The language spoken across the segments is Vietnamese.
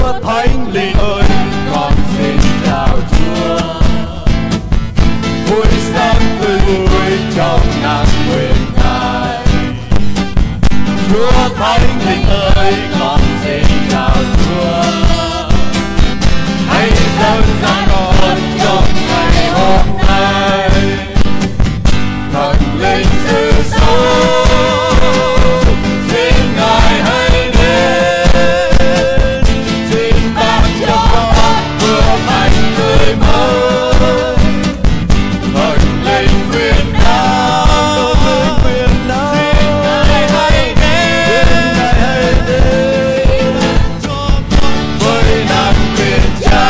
Chúa Thánh Linh ơi, con xin chào Chúa. Buổi sáng tươi vui trong nắng nguyện Ngài. Chúa Thánh Linh ơi, con xin chào Chúa. Hãy dâng ra con trong ngày hôm nay. Thần Linh sự sống, xin Ngài hãy đến. Xin ban cho con vừa mạnh tươi mới. Thần Linh quyền năng, xin Ngài hãy đến. Với năng quyền Cha.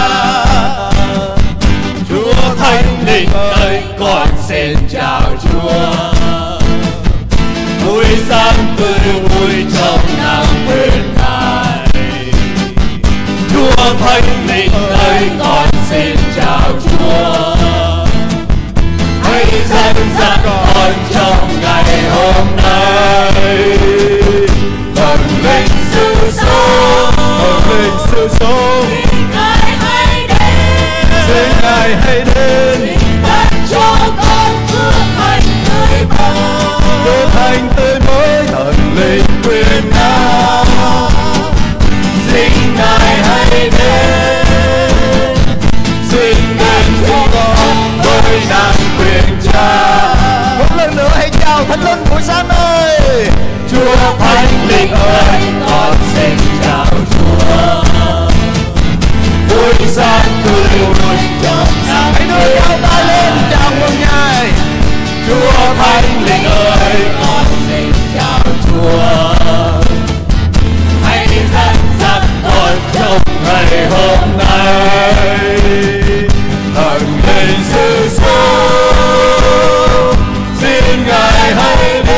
Chúa Thánh Linh ơi, con xin chào Chúa. Buổi sáng tươi vui trong nắng quyền Ngài. Chúa Thánh Linh ơi, con xin chào Chúa. Hãy dẫn dắt con trong ngày hôm nay. Thần Linh sự sống, Thần Linh sự sống, xin Ngài hãy đến. Xin Ngài hãy đến. Ban cho con phước hạnh tươi mới. Phước hạnh tươi mới. Thần Linh quyền năng, xin Ngài hãy đến. Xin đến cho con với năng quyền Cha. Một lần nữa hãy chào Thánh Linh buổi sáng ơi. Chúa Thánh Linh ơi, con xin chào Chúa. Buổi sáng tươi vui trong nắng. Hãy đưa cao tay lên chào mừng Ngài. Chúa Thánh Linh ơi, con xin chào Chúa. Hãy dẫn dắt con trong ngày hôm nay. Thần Linh sự sống, xin Ngài hãy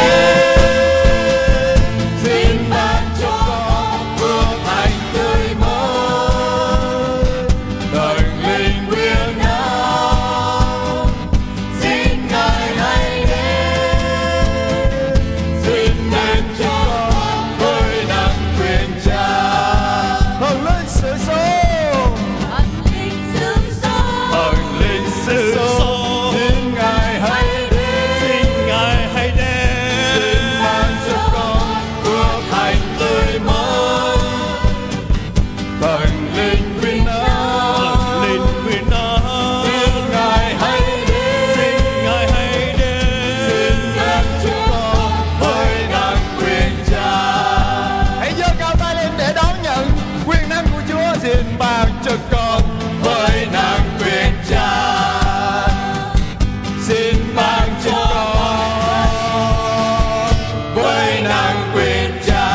đến. Xin ban cho con phước hạnh tươi mới. Thần Linh quyền năng, xin Ngài hãy đến. Xin đến cho con với năng quyền Cha. Thần Linh sự sống, Thần Linh sự sống, Thần Linh sự sống, xin Ngài hãy đến. Xin Ngài hãy đến. Xin ban cho con phước hạnh tươi mới. Thần Linh quyền năng, Thần Linh quyền năng, xin Ngài hãy đến. xin Ngài hãy đến. Xin ban cho con với năng quyền Cha. Hãy giơ cao tay lên để đón nhận quyền năng của Chúa. Xin ban cho con với năng quyền Cha. Xin ban cho con với năng quyền Cha.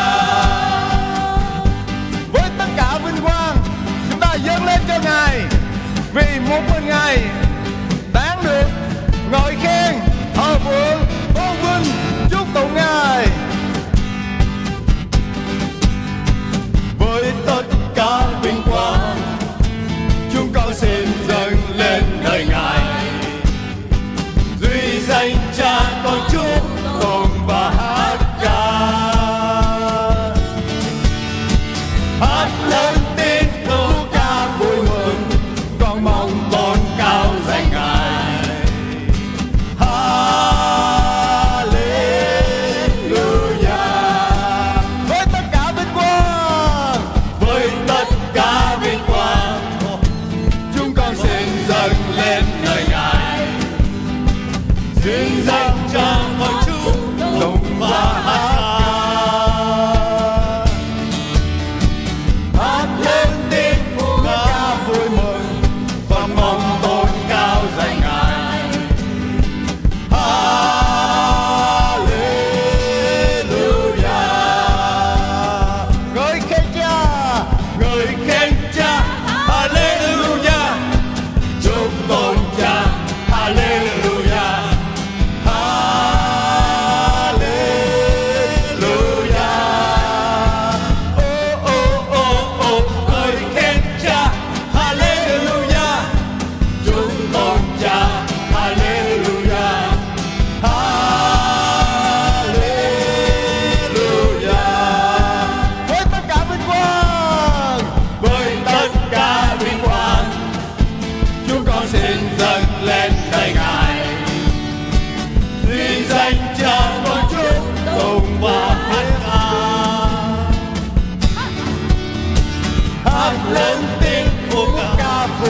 Với tất cả vinh quang, chúng ta dâng lên cho Ngài, vì một mình Ngài đáng được ngợi khen, thờ phượng, tôn vinh, chúc tụng Ngài. Với tất cả vinh quang, chúng con xin dâng lên nơi Ngài. Duy danh Cha con chúc tụng và hát ca. Hát lên tiếng câu ca vui mừng, con mong tôn cao danh Ngài. Hallelujah.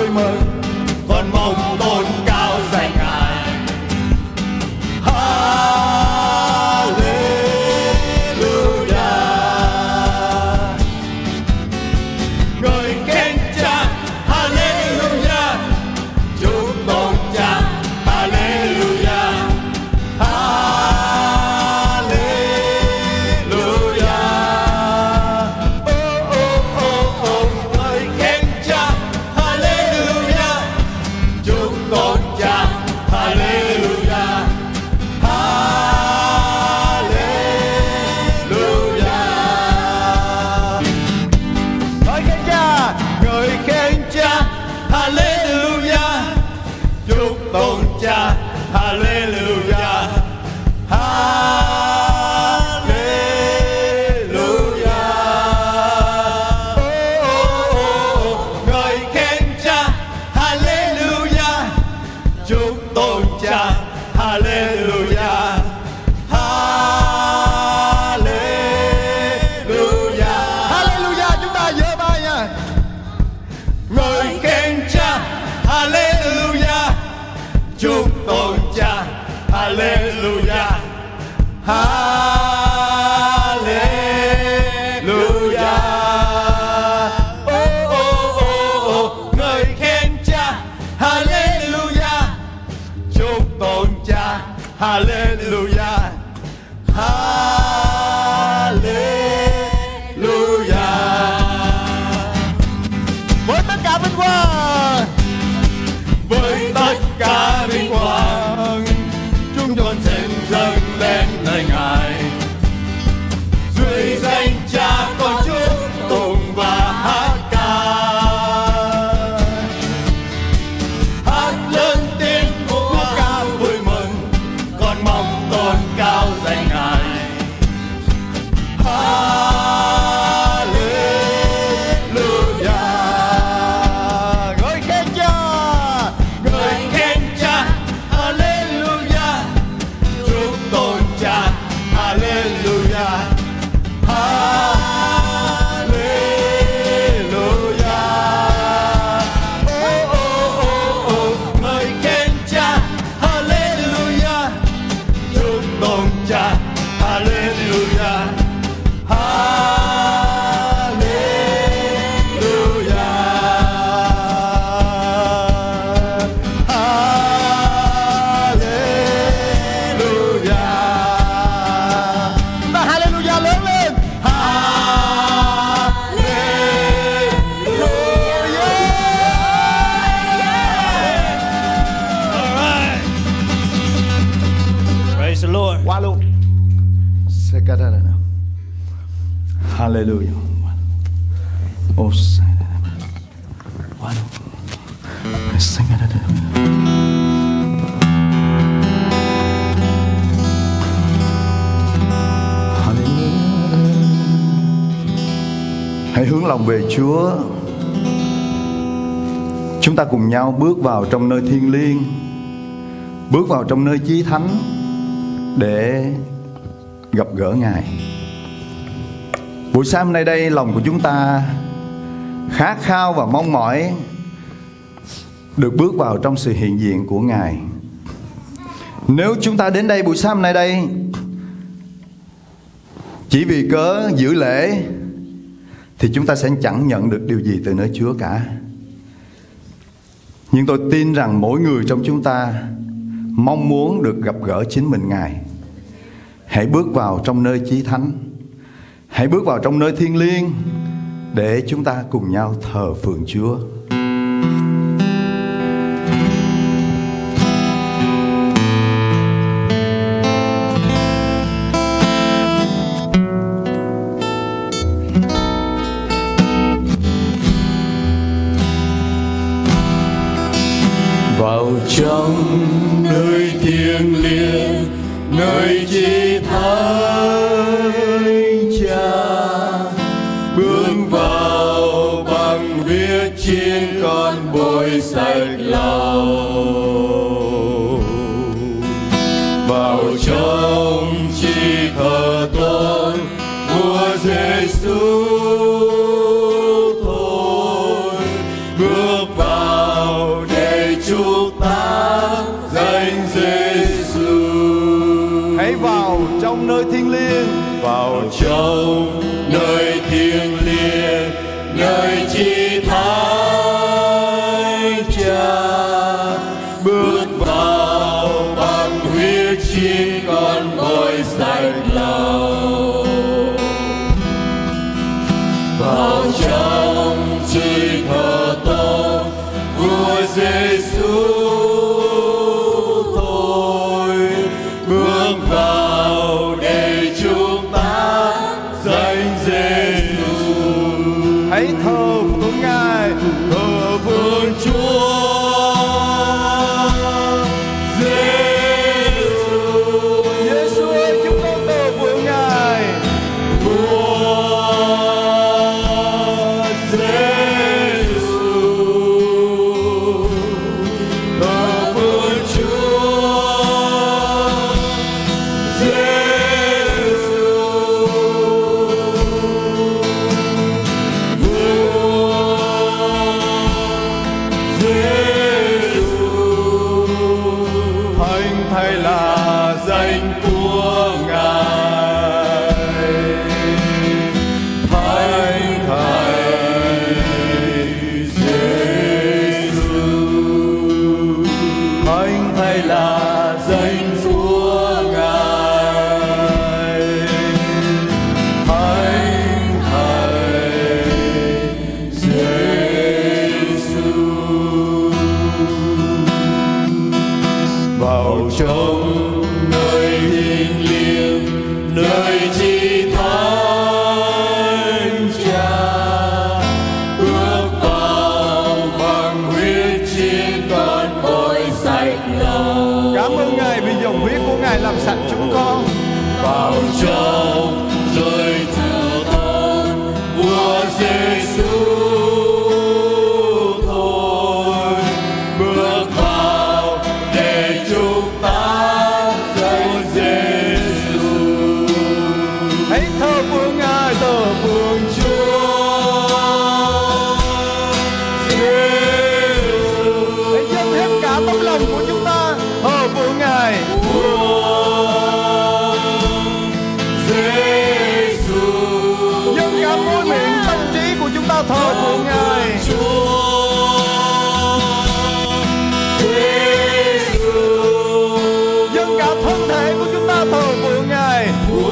mừng, con mong tôn cao danh Ngài. Hallelujah. Ngợi khen Cha, Hallelujah. Chúc tôn Cha, Hallelujah. Hallelujah. Oh oh oh oh, ngợi khen Cha, Hallelujah. Chúc tôn Cha, Hallelujah. Hallelujah. Ngợi khen Cha, ngợi khen Cha, Hallelujah. Chúc tôn Cha, Hallelujah. Hallelujah. Oh, oh, oh, ngợi khen Cha, Hallelujah. Chúc tôn Cha, Hallelujah. Hallelujah. Hallelujah, chúng ta giơ tay nha. Ngợi khen Cha, Hallelujah. Chúc tôn Cha, Hallelujah. Hallelujah. Oh, oh, oh, oh, ngợi khen Cha, Hallelujah. Chúc tôn Cha, Hallelujah. Hallelujah. Với tất cả vinh quang, với tất cả vinh quang, chúng con xin dâng lên nơi Ngài. Dưới danh Cha con chúc tụng và hát ca, hát lớn tiếng của ca vui mừng, con mong tôn cao danh Ngài. Hallelujah. Ngợi khen Cha, ngợi khen Cha, Hallelujah. Chúc tôn Cha, Hallelujah. Hallelujah. Oh, oh, oh, oh, ngợi khen Cha, Hallelujah. Chúc tôn Cha, Hallelujah. Hallelujah lớn lên. All right. Praise the Lord. Qua luôn. Hallelujah. Oh, qua luôn. Hãy hướng lòng về Chúa. Chúng ta cùng nhau bước vào trong nơi thiêng liêng, bước vào trong nơi chí thánh để gặp gỡ Ngài. Buổi sáng hôm nay đây, lòng của chúng ta khát khao và mong mỏi được bước vào trong sự hiện diện của Ngài. Nếu chúng ta đến đây buổi sáng hôm nay đây chỉ vì cớ giữ lễ thì chúng ta sẽ chẳng nhận được điều gì từ nơi Chúa cả. Nhưng tôi tin rằng mỗi người trong chúng ta mong muốn được gặp gỡ chính mình Ngài. Hãy bước vào trong nơi chí thánh, hãy bước vào trong nơi thiêng liêng để chúng ta cùng nhau thờ phượng Chúa. Vào trong nơi thiêng liêng, nơi chí thánh Cha, bước vào bằng huyết chiên con bôi sạch lòng. Vào trong chi thờ tôn của Giêsu thôi, bước vào trong nơi thiêng liêng, nơi chí thánh Cha, bước vào bằng huyết chi con bội sạch lòng, vào trong trời thờ tôn vua Giêsu thôi, bước vào để chúng ta danh Giêsu. Hãy thờ phượng Ngài, thờ phượng Chúa Giêsu. Giêsu ơi, chúng con thờ phượng Ngài. Vua Giêsu, thờ phượng Chúa Giêsu. Vua Giêsu, Thánh thay là danh của Ngài, Thánh Thầy Giêsu, Thánh thay là danh của Ngài, Thánh Thầy Giêsu. Vào trong nơi thiêng liêng, nơi chí thánh Cha, bước vào bằng huyết chiên con bội sạch lòng, Cảm ơn Ngài vì dòng huyết của Ngài làm sạch chúng con. vào trong nơi thờ tôn vua Giêsu thôi, bước vào để chúng ta danh Giêsu. Hãy thờ phượng Ngài, thờ phượng Chúa Giêsu, hãy dâng hết cả tấm lòng của chúng ta thờ phượng Ngài. Giêsu, Dâng cả môi miệng tâm trí của chúng ta thờ phượng Ngài. Dâng cả thân thể của chúng ta thờ phượng Ngài.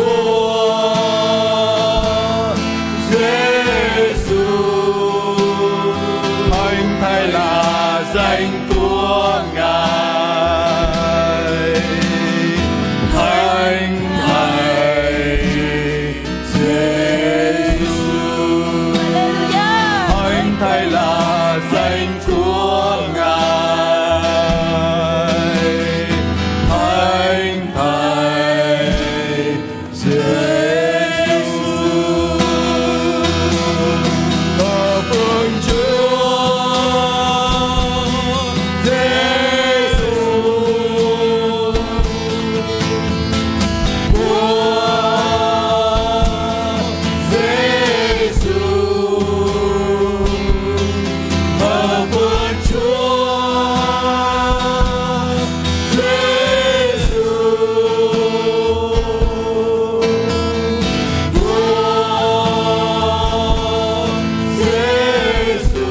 Thánh thay là danh của Ngài, Thánh Thầy Giêsu. Thánh thay là danh của Ngài, Thánh Thầy Giêsu. Thờ phượng Chúa Giêsu, Vua Giêsu, thờ phượng Chúa Giêsu, Vua Giêsu.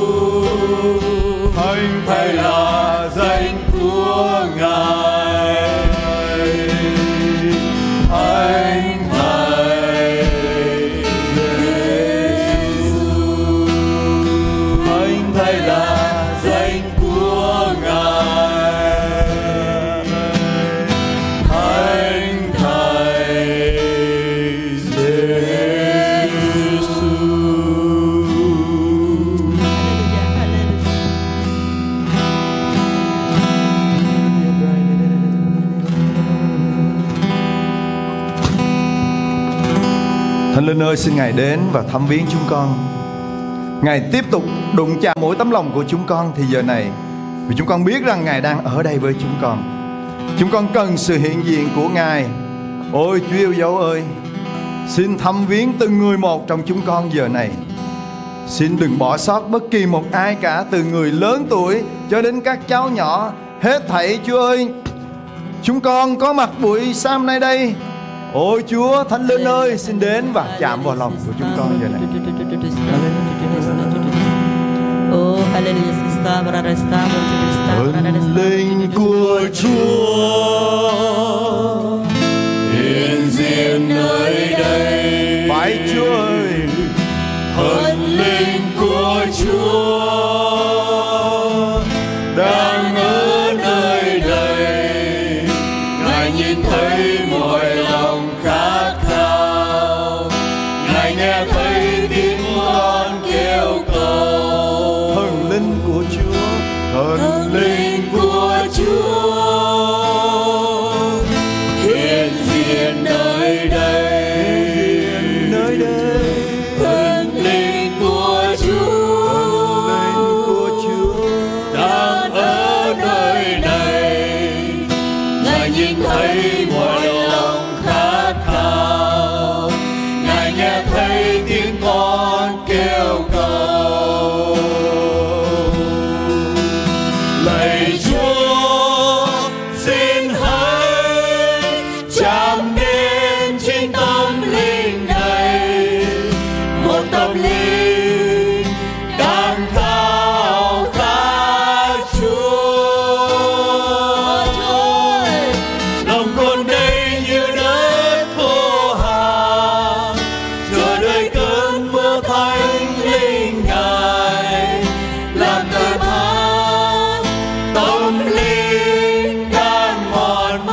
Thánh thay là danh của Ngài, Thánh Thầy Giêsu. Thánh thay là danh của Ngài, Thánh Thầy Giêsu. Thánh Linh ơi, xin Ngài đến và thăm viếng chúng con. Ngài tiếp tục đụng chạm mỗi tấm lòng của chúng con thì giờ này, vì chúng con biết rằng Ngài đang ở đây với chúng con. Chúng con cần sự hiện diện của Ngài. Ôi Chúa yêu dấu ơi, xin thăm viếng từng người một trong chúng con giờ này. Xin đừng bỏ sót bất kỳ một ai cả, từ người lớn tuổi cho đến các cháu nhỏ. Hết thảy Chúa ơi, chúng con có mặt buổi sáng nay đây Ôi Chúa, Thánh Linh ơi, xin đến và chạm vào lòng của chúng con giờ này. Oh, hallelujah. Thánh linh của Chúa hiện diện nơi đây. phải Chúa ơi, Thần linh của Chúa đang ở nơi đây. Ngài nhìn thấy mọi lòng khát khao, Ngài nghe thấy tiếng con kêu cầu. thần linh của Chúa, thần Linh của Chúa hiện diện nơi đây. nơi đây. Thần linh của Chúa Linh của Chúa đang ở nơi đây. Ngài nhìn thấy mọi lòng khát khao, Ngài nghe thấy tiếng con kêu cầu. Lạy Chúa, xin hãy chạm đến trên tâm linh này, một tâm linh đang khao khát Chúa. Lòng con đây như đất khô hạn, chờ đợi cơn mưa thánh linh Ngài làm tươi mát tâm linh đang mòn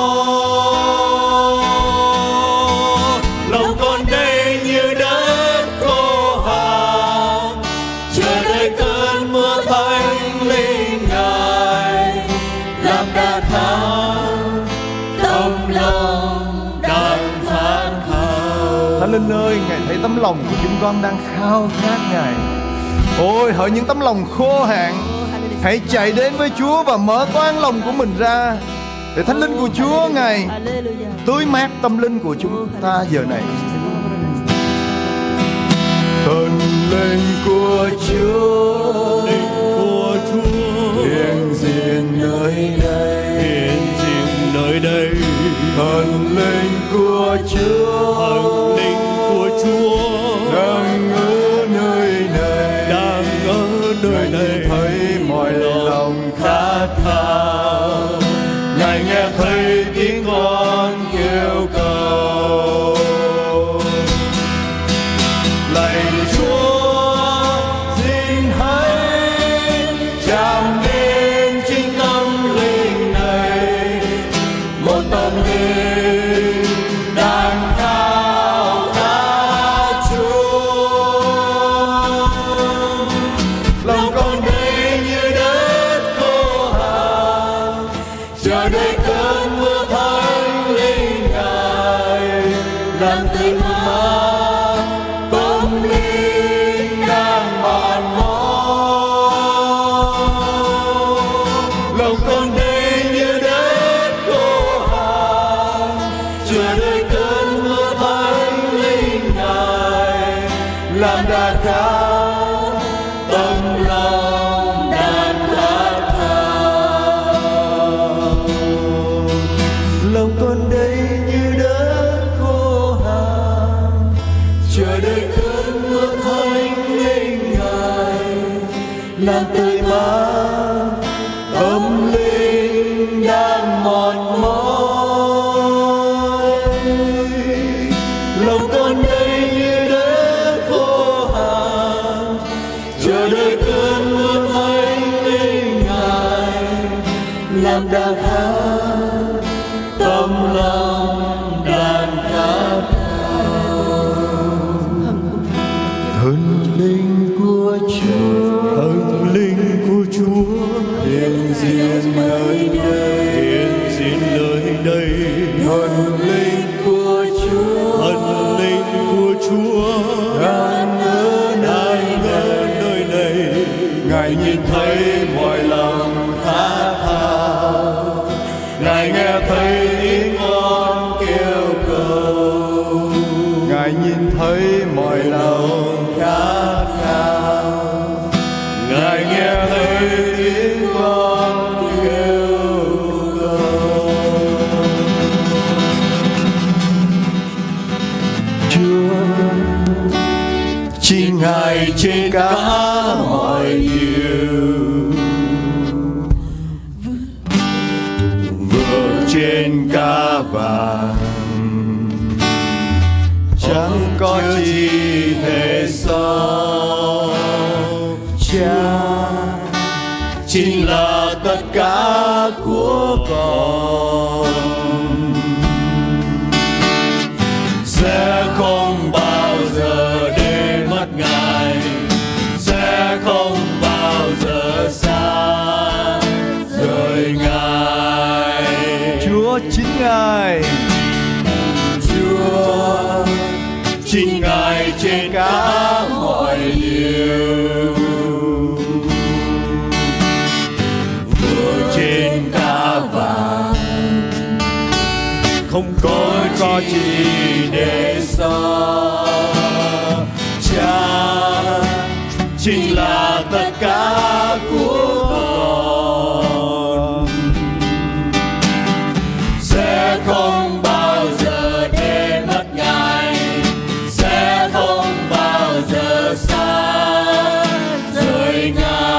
mỏi. Lòng con đây như đất khô hạn, chờ đợi cơn mưa thánh linh Ngài làm đạt khát tâm lòng đang khát khao. Thánh Linh ơi, Ngài thấy tấm lòng của chúng con đang khao khát Ngài. Ôi, hỡi những tấm lòng khô hạn, hãy chạy đến với Chúa và mở toang lòng của mình ra, để Thánh Linh của Chúa Ngài tưới mát tâm linh của chúng ta giờ này. Thần linh của Chúa, Linh của Chúa hiện diện nơi đây. hiện diện nơi đây. Thần linh của Chúa, Thần linh của Chúa đang ở nơi này, đang ở nơi này. thấy mọi lòng khát khao, Ngài nghe thấy tiếng con kêu cầu. lạy Chúa, xin hãy Chạm đến chính tâm linh này, một tâm linh đang khao khát Chúa. Lòng con đây như đất khô hạn, chờ đợi cơn mưa thánh linh Ngài làm tươi mát tâm linh đang mòn mỏi. Lòng con đây như đất khô hạn, chờ đợi cơn mưa thánh linh Ngài làm đạt khát tâm lòng đang khát khao. lòng con đây như đất khô hạn, Chờ đợi cơn mưa thánh linh Ngài làm tươi mát tâm linh đang mòn mỏi. Lòng con đây như đất khô hạn, chờ đợi cơn mưa thánh linh Ngài làm đạt khát tâm lòng đang khát khao. thần linh của Chúa Thần linh của Chúa hiện diện nơi đây. hiện diện nơi đây. Thần linh của Chúa Thần linh của Chúa đang ở nơi nơi này. Ngài nhìn thấy mọi lòng khát khao, Ngài nghe thấy tiếng con kêu cầu. Ngài nhìn thấy mọi lòng khát khao, Ngài nghe thấy tiếng con kêu cầu. vàng, chẳng có chi thể so. Cha chính là tất cả của con, sẽ không bao giờ để mất Ngài, sẽ không bao giờ xa rời Ngài. Chúa chính Ngài, Chúa chính Ngài trên cả mọi điều, vua trên cả vàng, không có chi để so. Cha chính là tất cả của con, sẽ không bao giờ để mất Ngài, sẽ không bao giờ xa rời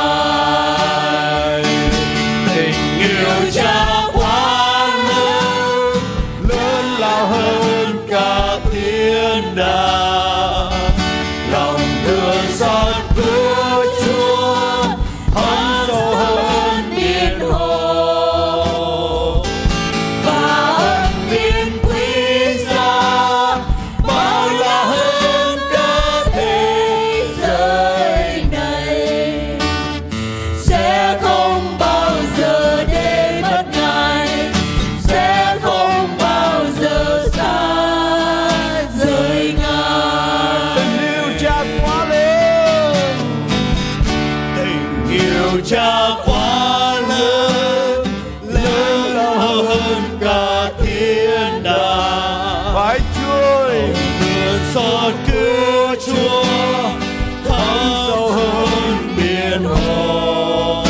Ngài. Tình yêu Cha quá lớn, lớn lao hơn cả thiên đàng. Lòng thương xót của Chúa thấm sâu hơn biển hồ, và ân điển quý giá bao la hơn cả thế giới này. Sẽ không bao giờ để mất Ngài, sẽ không bao giờ xa rời Ngài. tình yêu Cha quá lớn, Tình yêu Cha quá lớn, lớn lao hơn cả thiên đàng. phải trôi Thương xót của Chúa thấm sâu hơn biển hồ,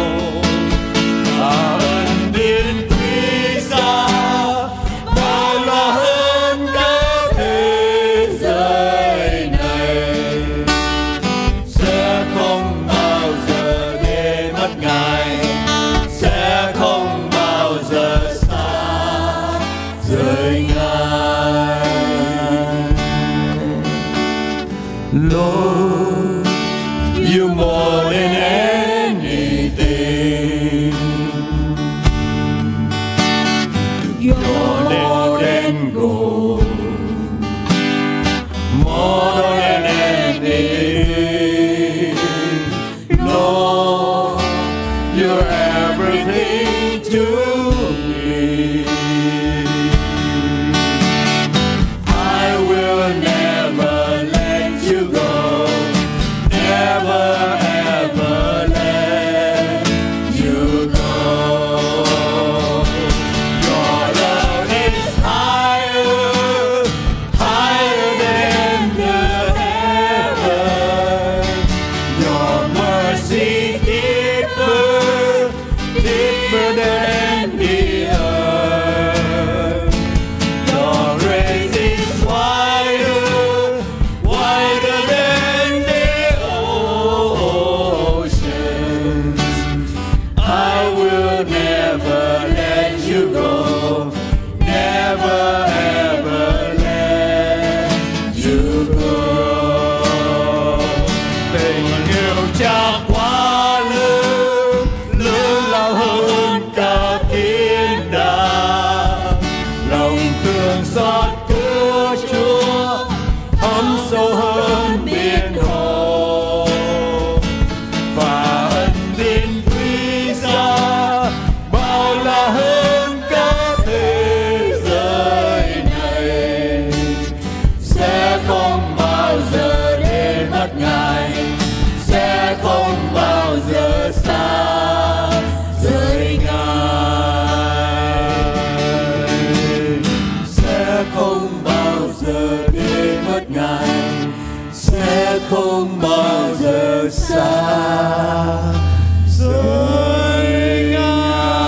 và ân điển quý giá bao la hơn cả thế giới này. Sẽ không bao giờ để mất Ngài, sẽ không bao giờ xa rời Ngài. Lord, you more than anything, more than gold, more than anything. Lord, you're everything to me. I will never let you go, never ever let you go. Your love is higher, higher than the heaven. Your mercy deeper, deeper than the earth. Your grace is wider, wider than the oceans. I will never let you go, never ever let you go. Tình yêu Cha quá lớn, lớn lao hơn cả thiên đàng. Lòng thương xót của Chúa thấm sâu hơn biển hồ, và ân điển quý giá bao la hơn cả thế giới này. Sẽ không bao giờ để mất Ngài, sẽ không bao giờ xa rời Ngài. Sẽ không bao giờ để mất Ngài, sẽ không bao giờ xa rời Ngài.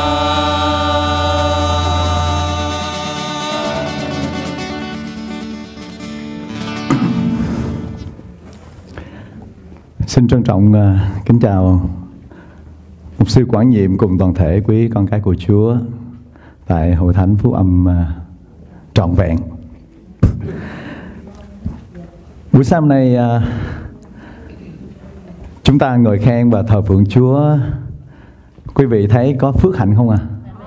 Xin trân trọng kính chào Mục sư Quảng Nhiệm cùng toàn thể quý con cái của Chúa tại Hội Thánh Phúc Âm trọn vẹn. Buổi sáng hôm nay chúng ta ngợi khen và thờ phượng Chúa. Quý vị thấy có phước hạnh không ạ?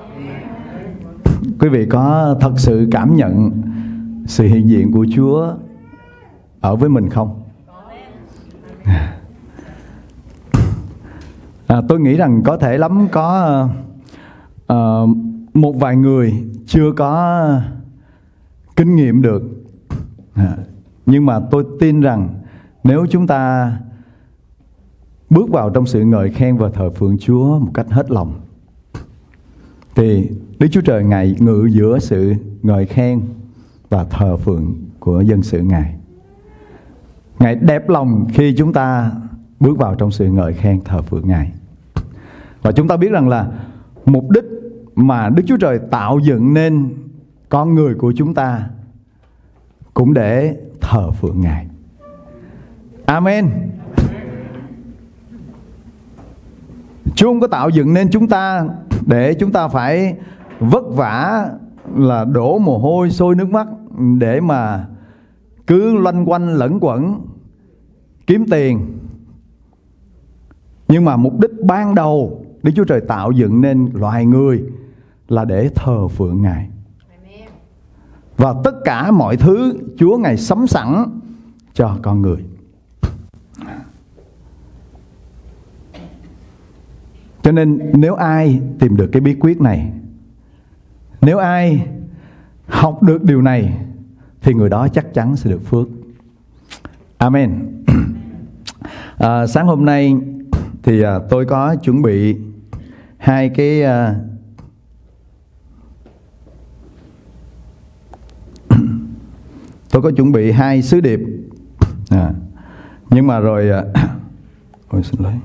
Quý vị có thật sự cảm nhận sự hiện diện của Chúa ở với mình không? Tôi nghĩ rằng có thể lắm có một vài người chưa có kinh nghiệm được. Nhưng mà tôi tin rằng nếu chúng ta bước vào trong sự ngợi khen và thờ phượng Chúa một cách hết lòng, thì Đức Chúa Trời Ngài ngự giữa sự ngợi khen và thờ phượng của dân sự Ngài. Ngài đẹp lòng khi chúng ta bước vào trong sự ngợi khen thờ phượng Ngài. Và chúng ta biết rằng là mục đích mà Đức Chúa Trời tạo dựng nên con người của chúng ta cũng để thờ phượng Ngài. Amen. Chúa không có tạo dựng nên chúng ta để chúng ta phải vất vả, là đổ mồ hôi sôi nước mắt để mà cứ loanh quanh lẩn quẩn kiếm tiền. Nhưng mà mục đích ban đầu Đức Chúa Trời tạo dựng nên loài người là để thờ phượng Ngài. Và tất cả mọi thứ Chúa Ngài sắm sẵn cho con người. Cho nên nếu ai tìm được cái bí quyết này, nếu ai học được điều này, thì người đó chắc chắn sẽ được phước. Amen. Sáng hôm nay thì tôi có chuẩn bị hai cái tôi có chuẩn bị hai sứ điệp. Nhưng mà rồi ôi xin lỗi.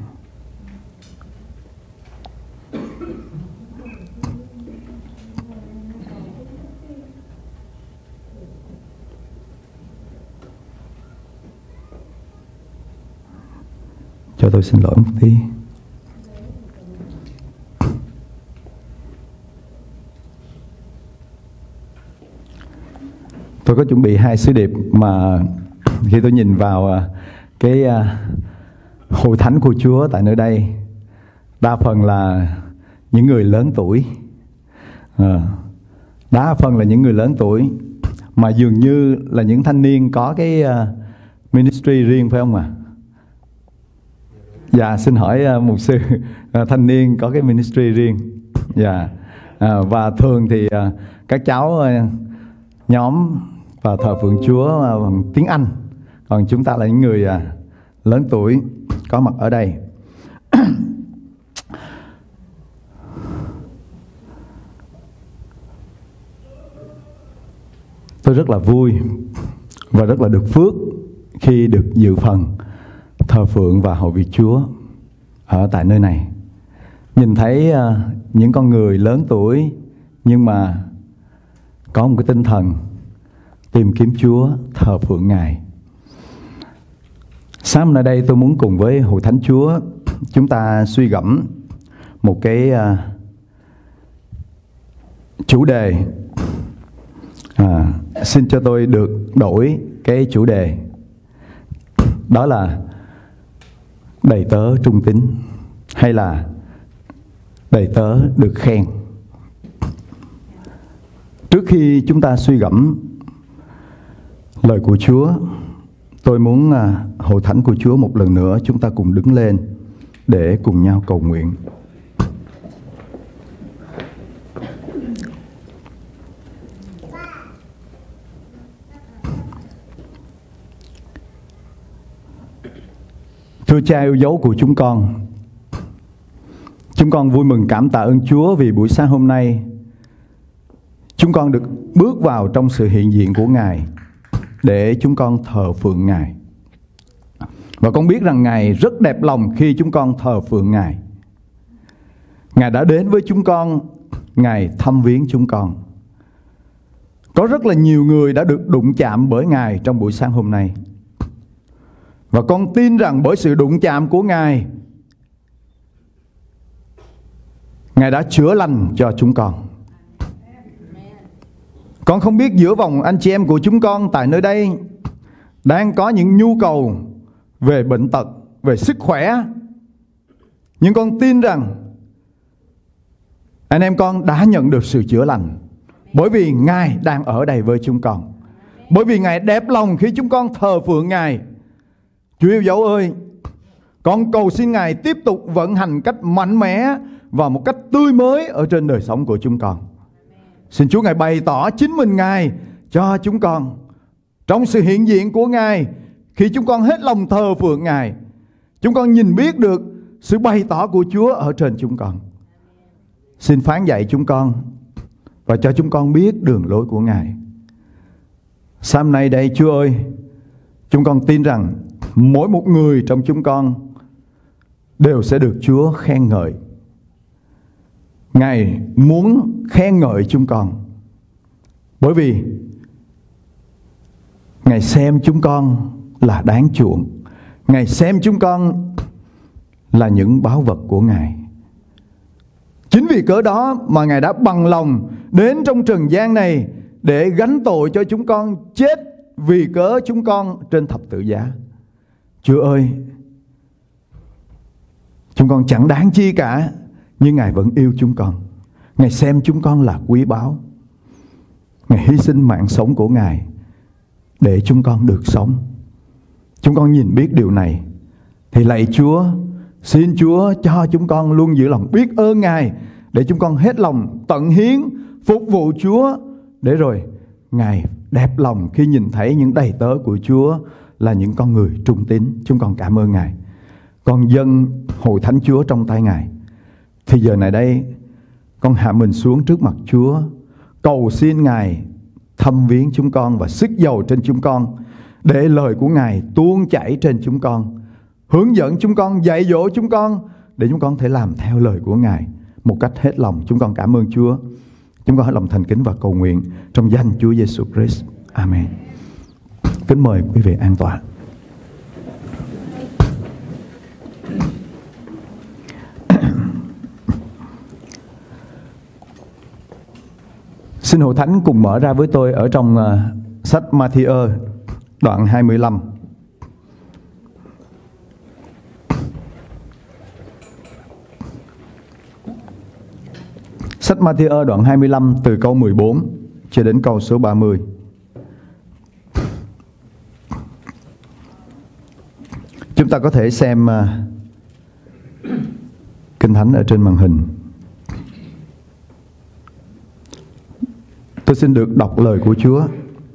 Cho tôi xin lỗi một tí. Tôi có chuẩn bị hai sứ điệp mà khi tôi nhìn vào cái hội thánh của Chúa tại nơi đây, đa phần là những người lớn tuổi. Đa phần là những người lớn tuổi, mà dường như là những thanh niên có cái ministry riêng, phải không ạ? Dạ, xin hỏi mục sư, thanh niên có cái ministry riêng. Dạ. Và thường thì các cháu nhóm và thờ phượng Chúa bằng tiếng Anh. Còn chúng ta là những người lớn tuổi có mặt ở đây. Tôi rất là vui và rất là được phước khi được dự phần thờ phượng và hầu việc Chúa ở tại nơi này. Nhìn thấy những con người lớn tuổi nhưng mà có một cái tinh thần tìm kiếm Chúa, thờ phượng Ngài. Sáng hôm nay đây tôi muốn cùng với hội thánh Chúa chúng ta suy gẫm một cái chủ đề. Xin cho tôi được đổi cái chủ đề. Đó là đầy tớ trung tín, hay là đầy tớ được khen. Trước khi chúng ta suy gẫm lời của Chúa, tôi muốn hội thánh của Chúa một lần nữa chúng ta cùng đứng lên để cùng nhau cầu nguyện. Thưa Cha yêu dấu của chúng con vui mừng cảm tạ ơn Chúa vì buổi sáng hôm nay chúng con được bước vào trong sự hiện diện của Ngài để chúng con thờ phượng Ngài. Và con biết rằng Ngài rất đẹp lòng khi chúng con thờ phượng Ngài. Ngài đã đến với chúng con, Ngài thăm viếng chúng con. Có rất là nhiều người đã được đụng chạm bởi Ngài trong buổi sáng hôm nay. Và con tin rằng bởi sự đụng chạm của Ngài, Ngài đã chữa lành cho chúng con. Con không biết giữa vòng anh chị em của chúng con tại nơi đây đang có những nhu cầu về bệnh tật, về sức khỏe. Nhưng con tin rằng anh em con đã nhận được sự chữa lành, bởi vì Ngài đang ở đây với chúng con. Bởi vì Ngài đẹp lòng khi chúng con thờ phượng Ngài. Chúa yêu dấu ơi, con cầu xin Ngài tiếp tục vận hành cách mạnh mẽ và một cách tươi mới ở trên đời sống của chúng con. Xin Chúa Ngài bày tỏ chính mình Ngài cho chúng con trong sự hiện diện của Ngài. Khi chúng con hết lòng thờ phượng Ngài, chúng con nhìn biết được sự bày tỏ của Chúa ở trên chúng con. Xin phán dạy chúng con và cho chúng con biết đường lối của Ngài. Sáng nay đây Chúa ơi, chúng con tin rằng mỗi một người trong chúng con đều sẽ được Chúa khen ngợi. Ngài muốn khen ngợi chúng con, bởi vì Ngài xem chúng con là đáng chuộng. Ngài xem chúng con là những báu vật của Ngài. Chính vì cớ đó mà Ngài đã bằng lòng đến trong trần gian này để gánh tội cho chúng con, chết vì cớ chúng con trên thập tự giá. Chúa ơi, chúng con chẳng đáng chi cả, nhưng Ngài vẫn yêu chúng con. Ngài xem chúng con là quý báu. Ngài hy sinh mạng sống của Ngài để chúng con được sống. Chúng con nhìn biết điều này thì lạy Chúa, xin Chúa cho chúng con luôn giữ lòng biết ơn Ngài, để chúng con hết lòng tận hiến phục vụ Chúa, để rồi Ngài đẹp lòng khi nhìn thấy những đầy tớ của Chúa là những con người trung tín. Chúng con cảm ơn Ngài. Con dâng hội thánh Chúa trong tay Ngài. Thì giờ này đây, con hạ mình xuống trước mặt Chúa, cầu xin Ngài thăm viếng chúng con và sức dầu trên chúng con, để lời của Ngài tuôn chảy trên chúng con, hướng dẫn chúng con, dạy dỗ chúng con, để chúng con thể làm theo lời của Ngài một cách hết lòng. Chúng con cảm ơn Chúa. Chúng con hết lòng thành kính và cầu nguyện trong danh Chúa Giêsu Christ. Amen. Kính mời quý vị an tọa. Xin hội thánh cùng mở ra với tôi ở trong sách Ma-thi-ơ đoạn 25. Sách Ma-thi-ơ đoạn 25 từ câu 14 cho đến câu số 30. Chúng ta có thể xem Kinh Thánh ở trên màn hình. Tôi xin được đọc lời của Chúa.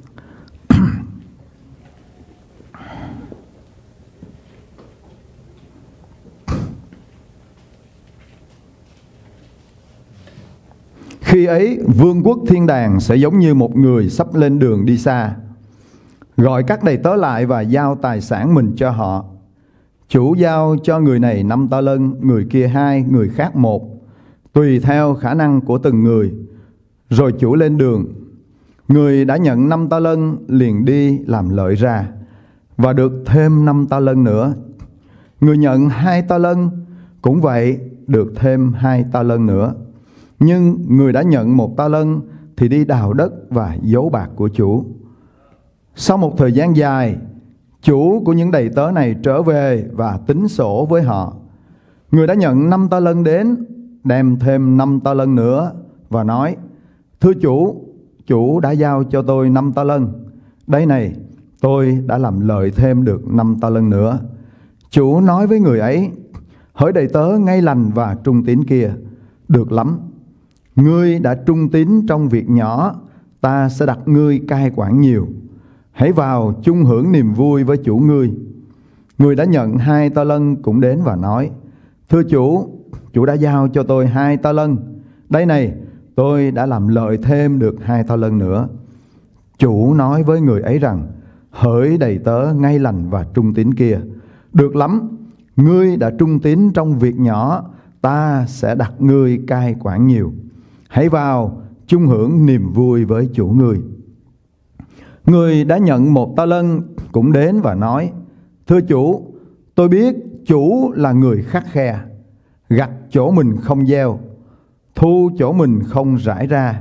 Khi ấy, vương quốc thiên đàng sẽ giống như một người sắp lên đường đi xa, gọi các đầy tớ lại và giao tài sản mình cho họ. Chủ giao cho người này 5 ta lân, người kia 2, người khác 1, tùy theo khả năng của từng người. Rồi chủ lên đường. Người đã nhận 5 ta lân liền đi làm lợi ra, và được thêm 5 ta lân nữa. Người nhận 2 ta lân cũng vậy, được thêm 2 ta lân nữa. Nhưng người đã nhận 1 ta lân thì đi đào đất và giấu bạc của chủ. Sau một thời gian dài, chủ của những đầy tớ này trở về và tính sổ với họ. Người đã nhận 5 ta lân đến, đem thêm 5 ta lân nữa và nói: Thưa chủ, chủ đã giao cho tôi 5 ta lân. Đây này, tôi đã làm lợi thêm được 5 ta lân nữa. Chủ nói với người ấy: Hỡi đầy tớ ngay lành và trung tín kia, được lắm. Ngươi đã trung tín trong việc nhỏ, ta sẽ đặt ngươi cai quản nhiều. Hãy vào chung hưởng niềm vui với chủ ngươi. Người đã nhận 2 ta lân cũng đến và nói: Thưa chủ, chủ đã giao cho tôi 2 ta lân. Đây này, tôi đã làm lợi thêm được 2 ta lân nữa. Chủ nói với người ấy rằng: Hỡi đầy tớ ngay lành và trung tín kia, được lắm. Ngươi đã trung tín trong việc nhỏ, ta sẽ đặt ngươi cai quản nhiều. Hãy vào chung hưởng niềm vui với chủ ngươi. Người đã nhận 1 ta lân cũng đến và nói: Thưa chủ, tôi biết chủ là người khắt khe, gặt chỗ mình không gieo, thu chỗ mình không rải ra,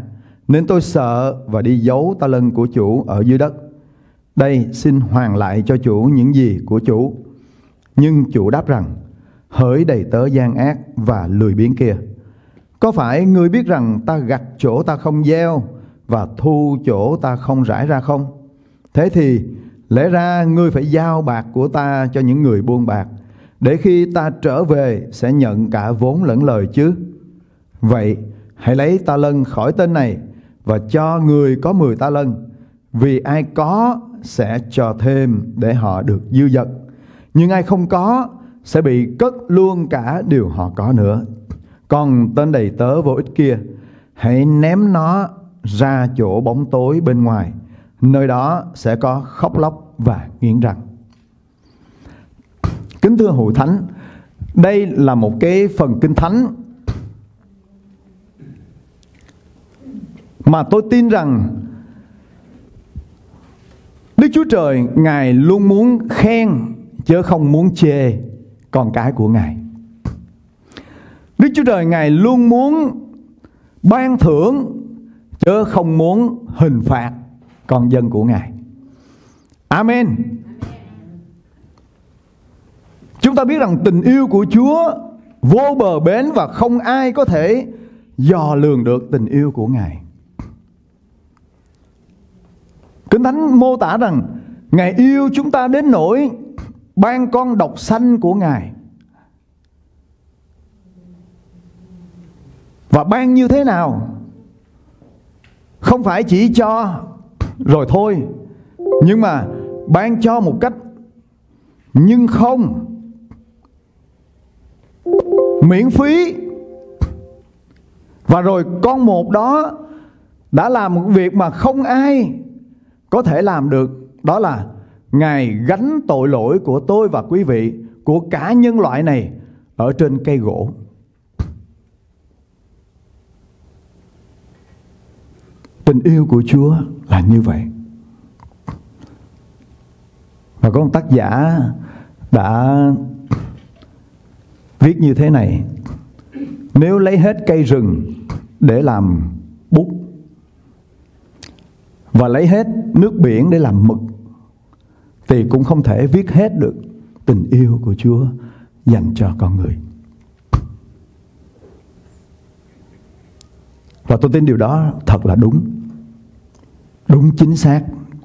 nên tôi sợ và đi giấu ta lân của chủ ở dưới đất. Đây, xin hoàn lại cho chủ những gì của chủ. Nhưng chủ đáp rằng: hỡi đầy tớ gian ác và lười biếng kia, có phải ngươi biết rằng ta gặt chỗ ta không gieo và thu chỗ ta không rải ra không? Thế thì lẽ ra ngươi phải giao bạc của ta cho những người buôn bạc, để khi ta trở về sẽ nhận cả vốn lẫn lời chứ. Vậy hãy lấy ta lân khỏi tên này và cho người có 10 ta lân, vì ai có sẽ cho thêm để họ được dư dật, nhưng ai không có sẽ bị cất luôn cả điều họ có nữa. Còn tên đầy tớ vô ích kia, hãy ném nó ra chỗ bóng tối bên ngoài, nơi đó sẽ có khóc lóc và nghiến răng. Kính thưa hội thánh, đây là một cái phần kinh thánh mà tôi tin rằng Đức Chúa Trời Ngài luôn muốn khen chứ không muốn chê con cái của Ngài. Đức Chúa Trời Ngài luôn muốn ban thưởng chứ không muốn hình phạt con dân của Ngài. Amen. Chúng ta biết rằng tình yêu của Chúa vô bờ bến và không ai có thể dò lường được tình yêu của Ngài. Kinh Thánh mô tả rằng Ngài yêu chúng ta đến nỗi ban con độc sanh của Ngài. Và ban như thế nào? Không phải chỉ cho rồi thôi, nhưng mà ban cho một cách nhưng không, miễn phí. Và rồi con một đó đã làm một việc mà không ai có thể làm được. Đó là Ngài gánh tội lỗi của tôi và quý vị, của cả nhân loại này ở trên cây gỗ. Tình yêu của Chúa là như vậy. Và có một tác giả đã viết như thế này: nếu lấy hết cây rừng để làm bút và lấy hết nước biển để làm mực, thì cũng không thể viết hết được tình yêu của Chúa dành cho con người. Và tôi tin điều đó thật là đúng chính xác.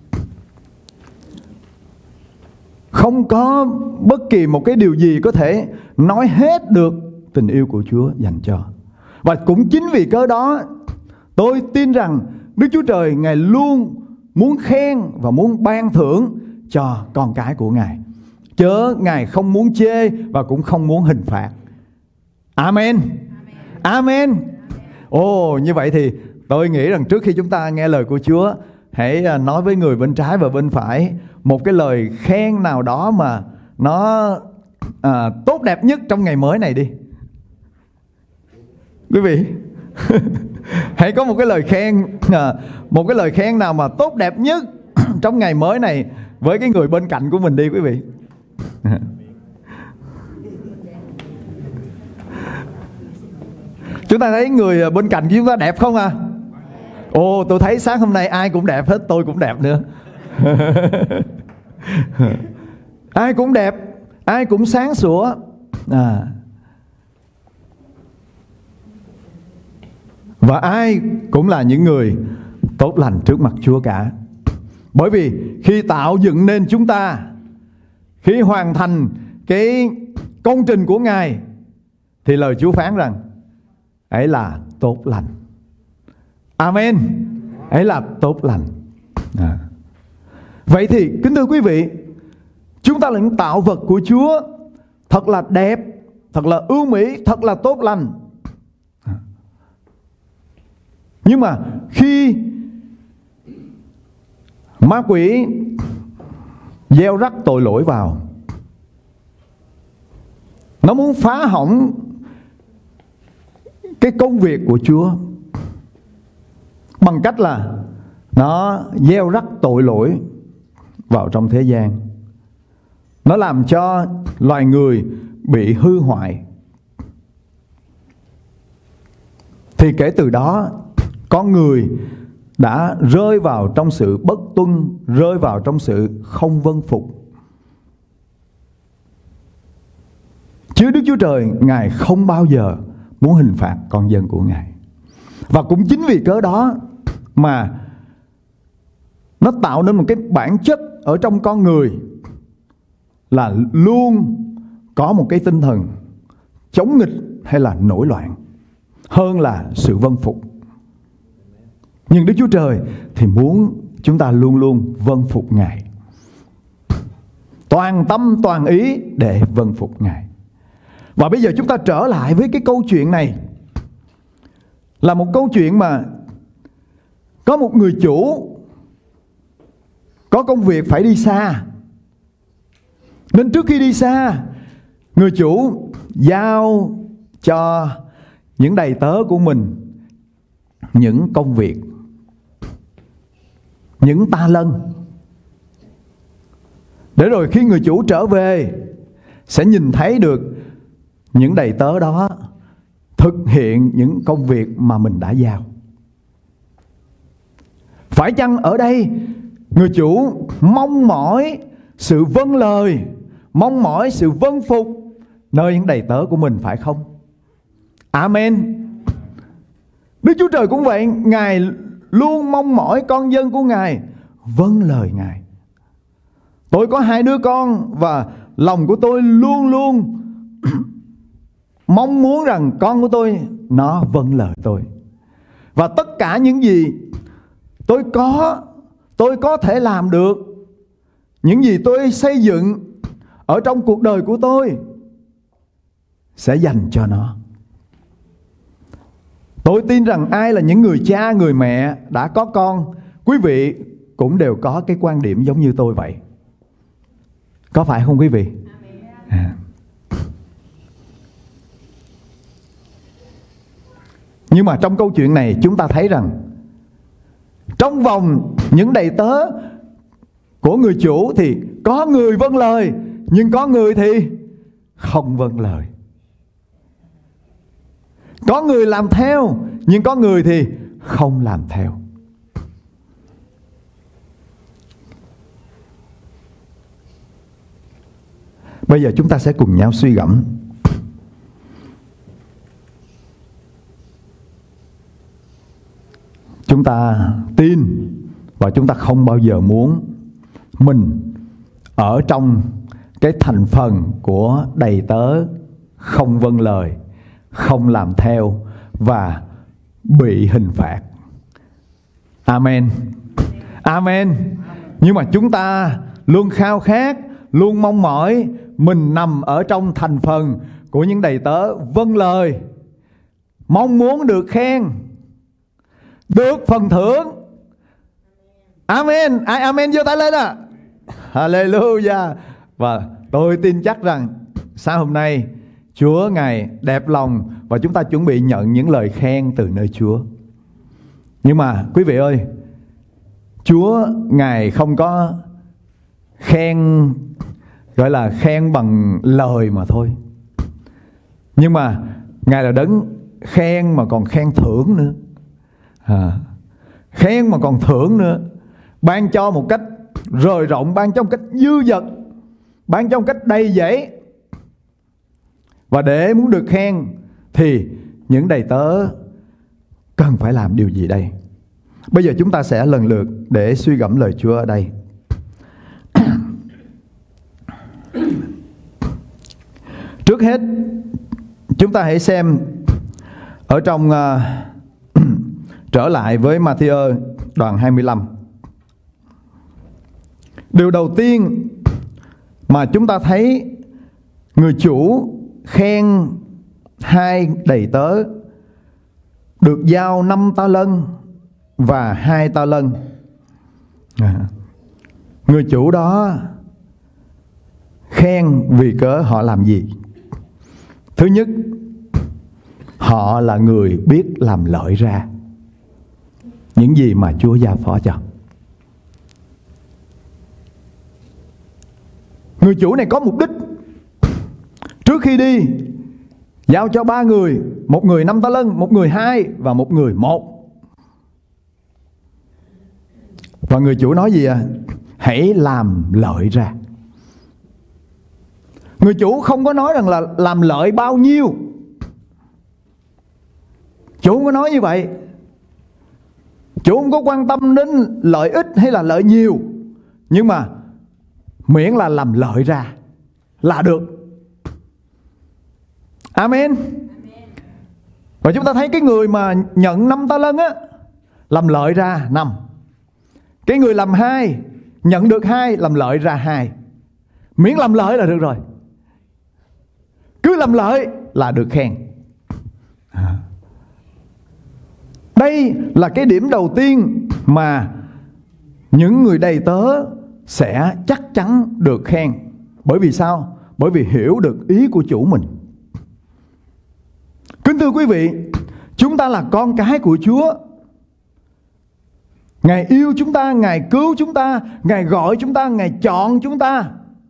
Không có bất kỳ một cái điều gì có thể nói hết được tình yêu của Chúa dành cho. Và cũng chính vì cớ đó, tôi tin rằng Đức Chúa Trời Ngài luôn muốn khen và muốn ban thưởng cho con cái của Ngài, chớ Ngài không muốn chê và cũng không muốn hình phạt. Amen. Amen. Ồ, như vậy thì tôi nghĩ rằng trước khi chúng ta nghe lời của Chúa, hãy nói với người bên trái và bên phải một cái lời khen nào đó mà nó tốt đẹp nhất trong ngày mới này đi. Quý vị hãy có một cái lời khen nào mà tốt đẹp nhất trong ngày mới này với cái người bên cạnh của mình đi quý vị. Chúng ta thấy người bên cạnh của chúng ta đẹp không à? Ồ, tôi thấy sáng hôm nay ai cũng đẹp hết, tôi cũng đẹp nữa. Ai cũng đẹp, ai cũng sáng sủa. Và ai cũng là những người tốt lành trước mặt Chúa cả. Bởi vì khi tạo dựng nên chúng ta, khi hoàn thành cái công trình của Ngài, thì lời Chúa phán rằng ấy là tốt lành. Amen. Ấy là tốt lành. Vậy thì kính thưa quý vị, chúng ta là những tạo vật của Chúa, thật là đẹp, thật là ưu mỹ, thật là tốt lành. Nhưng mà khi ma quỷ gieo rắc tội lỗi vào, nó muốn phá hỏng cái công việc của Chúa bằng cách là nó gieo rắc tội lỗi vào trong thế gian. Nó làm cho loài người bị hư hoại. Thì kể từ đó con người đã rơi vào trong sự bất tuân, rơi vào trong sự không vâng phục. Chứ Đức Chúa Trời, Ngài không bao giờ muốn hình phạt con dân của Ngài. Và cũng chính vì cớ đó mà nó tạo nên một cái bản chất ở trong con người là luôn có một cái tinh thần chống nghịch hay là nổi loạn hơn là sự vâng phục. Nhưng Đức Chúa Trời thì muốn chúng ta luôn luôn vâng phục Ngài, toàn tâm toàn ý để vâng phục Ngài. Và bây giờ chúng ta trở lại với cái câu chuyện này, là một câu chuyện mà có một người chủ có công việc phải đi xa. Nên trước khi đi xa, người chủ giao cho những đầy tớ của mình những công việc, những ta lân, để rồi khi người chủ trở về sẽ nhìn thấy được những đầy tớ đó thực hiện những công việc mà mình đã giao. Phải chăng ở đây người chủ mong mỏi sự vâng lời, mong mỏi sự vâng phục nơi những đầy tớ của mình, phải không? Amen. Đức Chúa Trời cũng vậy, Ngài luôn mong mỏi con dân của Ngài vâng lời Ngài. Tôi có 2 đứa con và lòng của tôi luôn luôn mong muốn rằng con của tôi nó vâng lời tôi. Và tất cả những gì tôi có thể làm được, những gì tôi xây dựng ở trong cuộc đời của tôi sẽ dành cho nó. Tôi tin rằng ai là những người cha, người mẹ đã có con, quý vị cũng đều có cái quan điểm giống như tôi vậy. Có phải không quý vị? Nhưng mà trong câu chuyện này chúng ta thấy rằng trong vòng những đầy tớ của người chủ thì có người vâng lời, nhưng có người thì không vâng lời. Có người làm theo, nhưng có người thì không làm theo. Bây giờ chúng ta sẽ cùng nhau suy gẫm. Chúng ta tin và chúng ta không bao giờ muốn mình ở trong cái thành phần của đầy tớ không vâng lời, không làm theo và bị hình phạt. Amen. Amen. Nhưng mà chúng ta luôn khao khát, luôn mong mỏi mình nằm ở trong thành phần của những đầy tớ vâng lời, mong muốn được khen, được phần thưởng. Amen. Ai amen giơ tay lên à? Hallelujah. Và tôi tin chắc rằng sáng hôm nay Chúa Ngài đẹp lòng và chúng ta chuẩn bị nhận những lời khen từ nơi Chúa. Nhưng mà quý vị ơi, Chúa Ngài không có khen gọi là khen bằng lời mà thôi, nhưng mà Ngài là đấng khen mà còn khen thưởng nữa. Khen mà còn thưởng nữa, ban cho một cách rời rộng, ban cho một cách dư dật, ban cho một cách đầy dẫy. Và để muốn được khen thì những đầy tớ cần phải làm điều gì đây? Bây giờ chúng ta sẽ lần lượt để suy gẫm lời Chúa ở đây. Trước hết chúng ta hãy xem ở trong trở lại với Ma-thi-ơ đoạn 25. Điều đầu tiên mà chúng ta thấy người chủ khen 2 đầy tớ được giao 5 ta lân và 2 ta lân. Người chủ đó khen vì cớ họ làm gì? Thứ nhất, họ là người biết làm lợi ra những gì mà Chúa giao phó cho. Người chủ này có mục đích. Trước khi đi, giao cho 3 người, một người 5 ta lân, một người 2 và một người 1. Và người chủ nói gì à? Hãy làm lợi ra. Người chủ không có nói rằng là làm lợi bao nhiêu. Chủ không có nói như vậy. Chủ không có quan tâm đến lợi ích hay là lợi nhiều, nhưng mà miễn là làm lợi ra là được. Amen. Và chúng ta thấy cái người mà nhận 5 ta lân á, làm lợi ra 5. Cái người làm 2, nhận được 2, làm lợi ra 2. Miễn làm lợi là được rồi. Cứ làm lợi là được khen. Đây là cái điểm đầu tiên mà những người đầy tớ sẽ chắc chắn được khen. Bởi vì sao? Bởi vì hiểu được ý của chủ mình. Kính thưa quý vị, chúng ta là con cái của Chúa. Ngài yêu chúng ta, Ngài cứu chúng ta, Ngài gọi chúng ta, Ngài chọn chúng ta.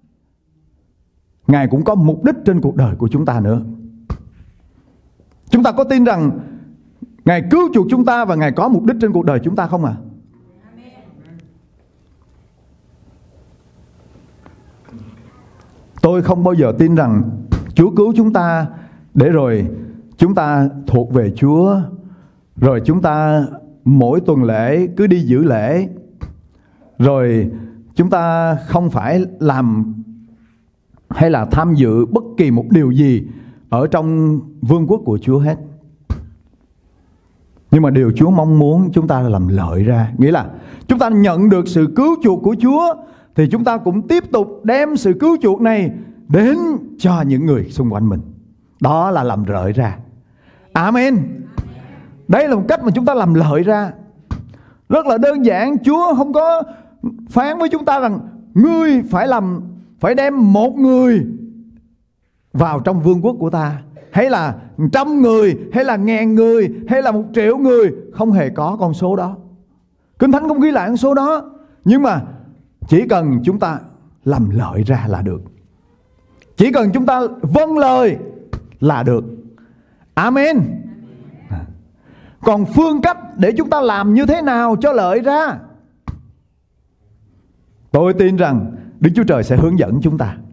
Ngài cũng có mục đích trên cuộc đời của chúng ta nữa. Chúng ta có tin rằng Ngài cứu chuộc chúng ta và Ngài có mục đích trên cuộc đời chúng ta không ạ? Tôi không bao giờ tin rằng Chúa cứu chúng ta để rồi chúng ta thuộc về Chúa, rồi chúng ta mỗi tuần lễ cứ đi dự lễ, rồi chúng ta không phải làm hay là tham dự bất kỳ một điều gì ở trong vương quốc của Chúa hết. Nhưng mà điều Chúa mong muốn chúng ta là làm lợi ra. Nghĩa là chúng ta nhận được sự cứu chuộc của Chúa, thì chúng ta cũng tiếp tục đem sự cứu chuộc này đến cho những người xung quanh mình. Đó là làm lợi ra. Amen. Đây là một cách mà chúng ta làm lợi ra. Rất là đơn giản. Chúa không có phán với chúng ta rằng ngươi phải đem 1 người vào trong vương quốc của ta, hay là 100 người, hay là 1000 người, hay là 1 triệu người. Không hề có con số đó. Kinh Thánh không ghi lại con số đó. Nhưng mà chỉ cần chúng ta làm lợi ra là được. Chỉ cần chúng ta vâng lời là được. Amen. Còn phương cách để chúng ta làm như thế nào cho lợi ra, tôi tin rằng Đức Chúa Trời sẽ hướng dẫn chúng ta.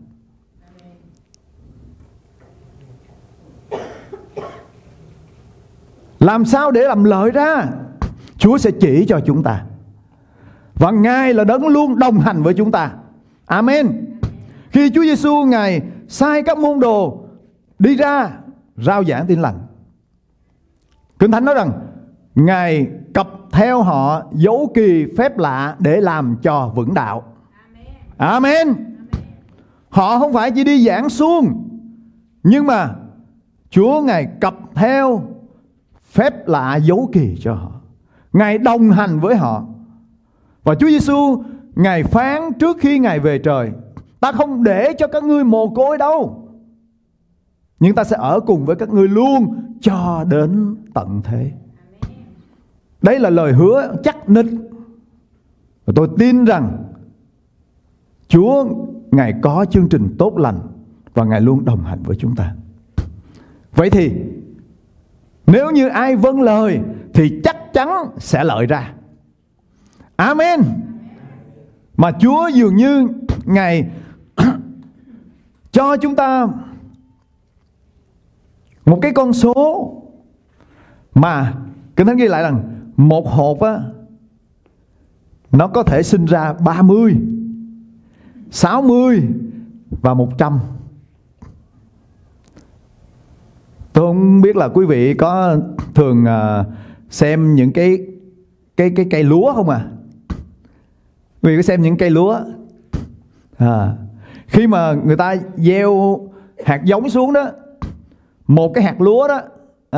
Làm sao để làm lợi ra, Chúa sẽ chỉ cho chúng ta. Và Ngài là đấng luôn đồng hành với chúng ta. Amen. Khi Chúa Giêsu Ngài sai các môn đồ đi ra rao giảng tin lành, Kinh Thánh nói rằng Ngài cặp theo họ dấu kỳ phép lạ để làm cho vững đạo. Amen. Họ không phải chỉ đi giảng suông, nhưng mà Chúa Ngài cặp theo phép lạ dấu kỳ cho họ. Ngài đồng hành với họ. Và Chúa Giêsu Ngài phán trước khi Ngài về trời: ta không để cho các ngươi mồ côi đâu, nhưng ta sẽ ở cùng với các ngươi luôn cho đến tận thế. Đây là lời hứa chắc nịch. Và tôi tin rằng Chúa Ngài có chương trình tốt lành và Ngài luôn đồng hành với chúng ta. Vậy thì nếu như ai vâng lời thì chắc chắn sẽ lợi ra. Amen. Mà Chúa dường như Ngài cho chúng ta một cái con số mà Kinh Thánh ghi lại rằng một hột á, nó có thể sinh ra 30, 60 và 100. Tôi không biết là quý vị có thường xem những cái cây lúa không à? Quý vị có xem những cây lúa khi mà người ta gieo hạt giống xuống đó, một cái hạt lúa đó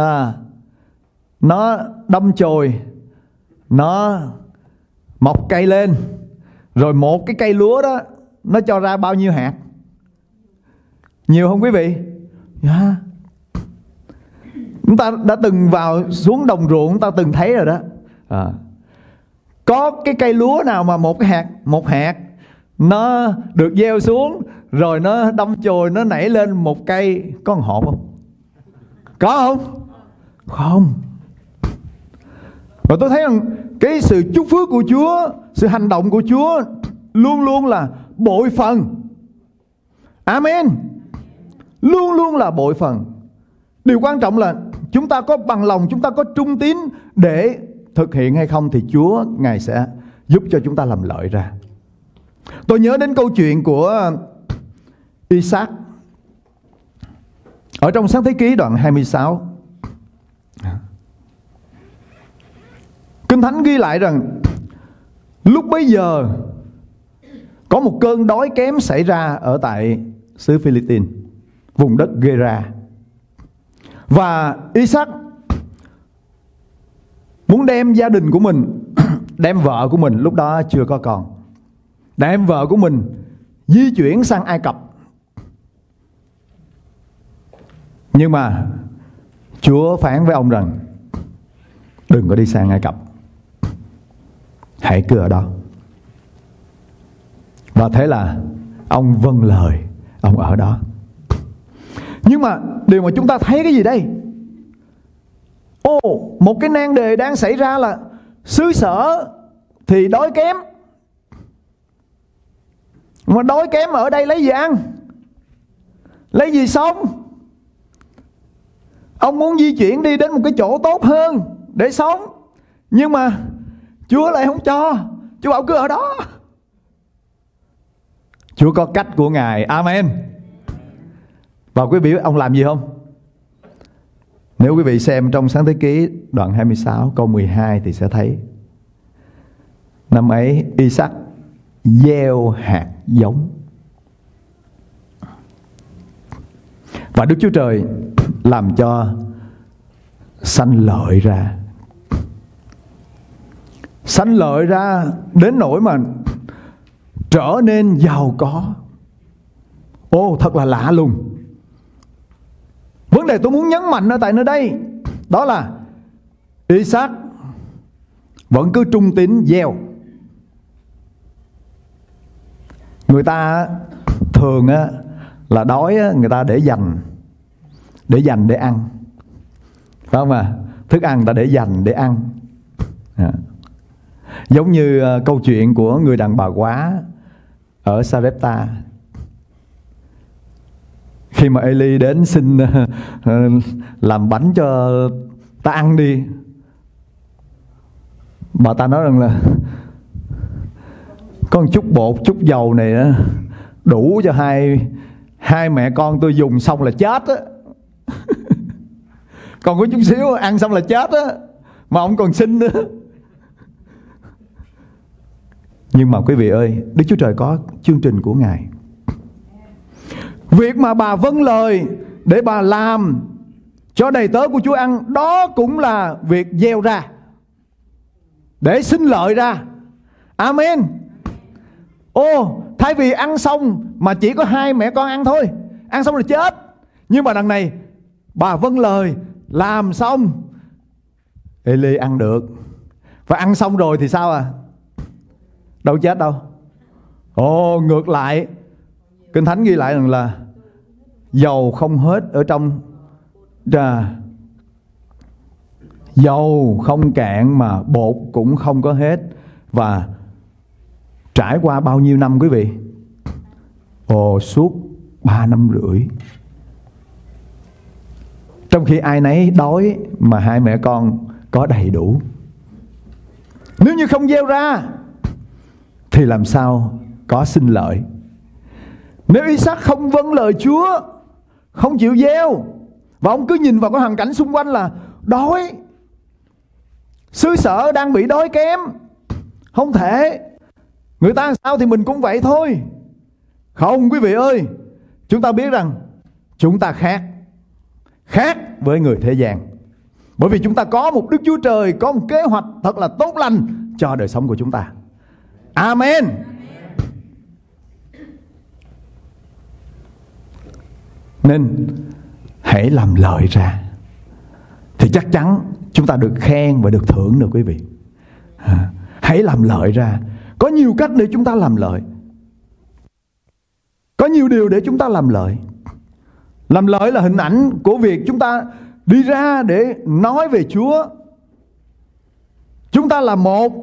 nó đâm chồi, nó mọc cây lên, rồi một cái cây lúa đó nó cho ra bao nhiêu hạt? Nhiều không quý vị? Yeah. Chúng ta đã từng vào xuống đồng ruộng, chúng ta từng thấy rồi đó. Có cái cây lúa nào mà một hạt nó được gieo xuống rồi nó đâm chồi, nó nảy lên một cây có một hột không? Có không? Không. Và tôi thấy rằng cái sự chúc phước của Chúa, sự hành động của Chúa luôn luôn là bội phần. Amen. Luôn luôn là bội phần. Điều quan trọng là chúng ta có bằng lòng, chúng ta có trung tín để thực hiện hay không, thì Chúa Ngài sẽ giúp cho chúng ta làm lợi ra. Tôi nhớ đến câu chuyện của Isaac ở trong Sáng Thế Ký đoạn 26. Kinh Thánh ghi lại rằng lúc bấy giờ có một cơn đói kém xảy ra ở tại xứ Philippines, vùng đất Gera. Và Isaac muốn đem gia đình của mình, đem vợ của mình, lúc đó chưa có con, đem vợ của mình di chuyển sang Ai Cập. Nhưng mà Chúa phán với ông rằng đừng có đi sang Ai Cập, hãy cứ ở đó. Và thế là ông vâng lời, ông ở đó. Nhưng mà điều mà chúng ta thấy cái gì đây? Một cái nan đề đang xảy ra là xứ sở thì đói kém. Mà đói kém ở đây lấy gì ăn? Lấy gì sống? Ông muốn di chuyển đi đến một cái chỗ tốt hơn để sống, nhưng mà Chúa lại không cho. Chúa bảo cứ ở đó. Chúa có cách của Ngài. Amen. Và quý vị biết ông làm gì không? Nếu quý vị xem trong Sáng Thế Ký đoạn 26 câu 12 thì sẽ thấy năm ấy Isaac gieo hạt giống, và Đức Chúa Trời làm cho sanh lợi ra. Sanh lợi ra đến nỗi mà trở nên giàu có. Thật là lạ lùng. Vấn đề tôi muốn nhấn mạnh ở tại nơi đây đó là Isaac vẫn cứ trung tín gieo. Người ta thường là đói người ta để dành để ăn, phải không ạ? Thức ăn ta để dành để ăn. Giống như câu chuyện của người đàn bà quá ở Sarepta. Khi mà Eli đến xin làm bánh cho ta ăn đi, bà ta nói rằng là có một chút bột, chút dầu này đủ cho hai mẹ con tôi dùng xong là chết á. Còn có chút xíu ăn xong là chết á, mà ông còn xin nữa. Nhưng mà quý vị ơi, Đức Chúa Trời có chương trình của Ngài. Việc mà bà vâng lời để bà làm cho đầy tớ của Chúa ăn, đó cũng là việc gieo ra để sinh lợi ra. Amen. Thay vì ăn xong mà chỉ có hai mẹ con ăn thôi, ăn xong rồi chết. Nhưng mà đằng này bà vâng lời làm xong, Eli ăn được. Và ăn xong rồi thì sao à? Đâu chết đâu. Ngược lại, Kinh Thánh ghi lại rằng là dầu không hết ở trong dầu không cạn mà bột cũng không có hết. Và trải qua bao nhiêu năm quý vị? Suốt 3 năm rưỡi. Trong khi ai nấy đói mà hai mẹ con có đầy đủ. Nếu như không gieo ra thì làm sao có sinh lợi? Nếu Isaac không vâng lời Chúa, không chịu gieo, và ông cứ nhìn vào cái hoàn cảnh xung quanh là đói, xứ sở đang bị đói kém, không thể, người ta làm sao thì mình cũng vậy thôi. Không quý vị ơi, chúng ta biết rằng chúng ta khác với người thế gian. Bởi vì chúng ta có một Đức Chúa Trời, có một kế hoạch thật là tốt lành cho đời sống của chúng ta. Amen. Nên hãy làm lợi ra thì chắc chắn chúng ta được khen và được thưởng nữa quý vị. Hãy làm lợi ra. Có nhiều cách để chúng ta làm lợi. Có nhiều điều để chúng ta làm lợi. Làm lợi là hình ảnh của việc chúng ta đi ra để nói về Chúa. chúng ta là một.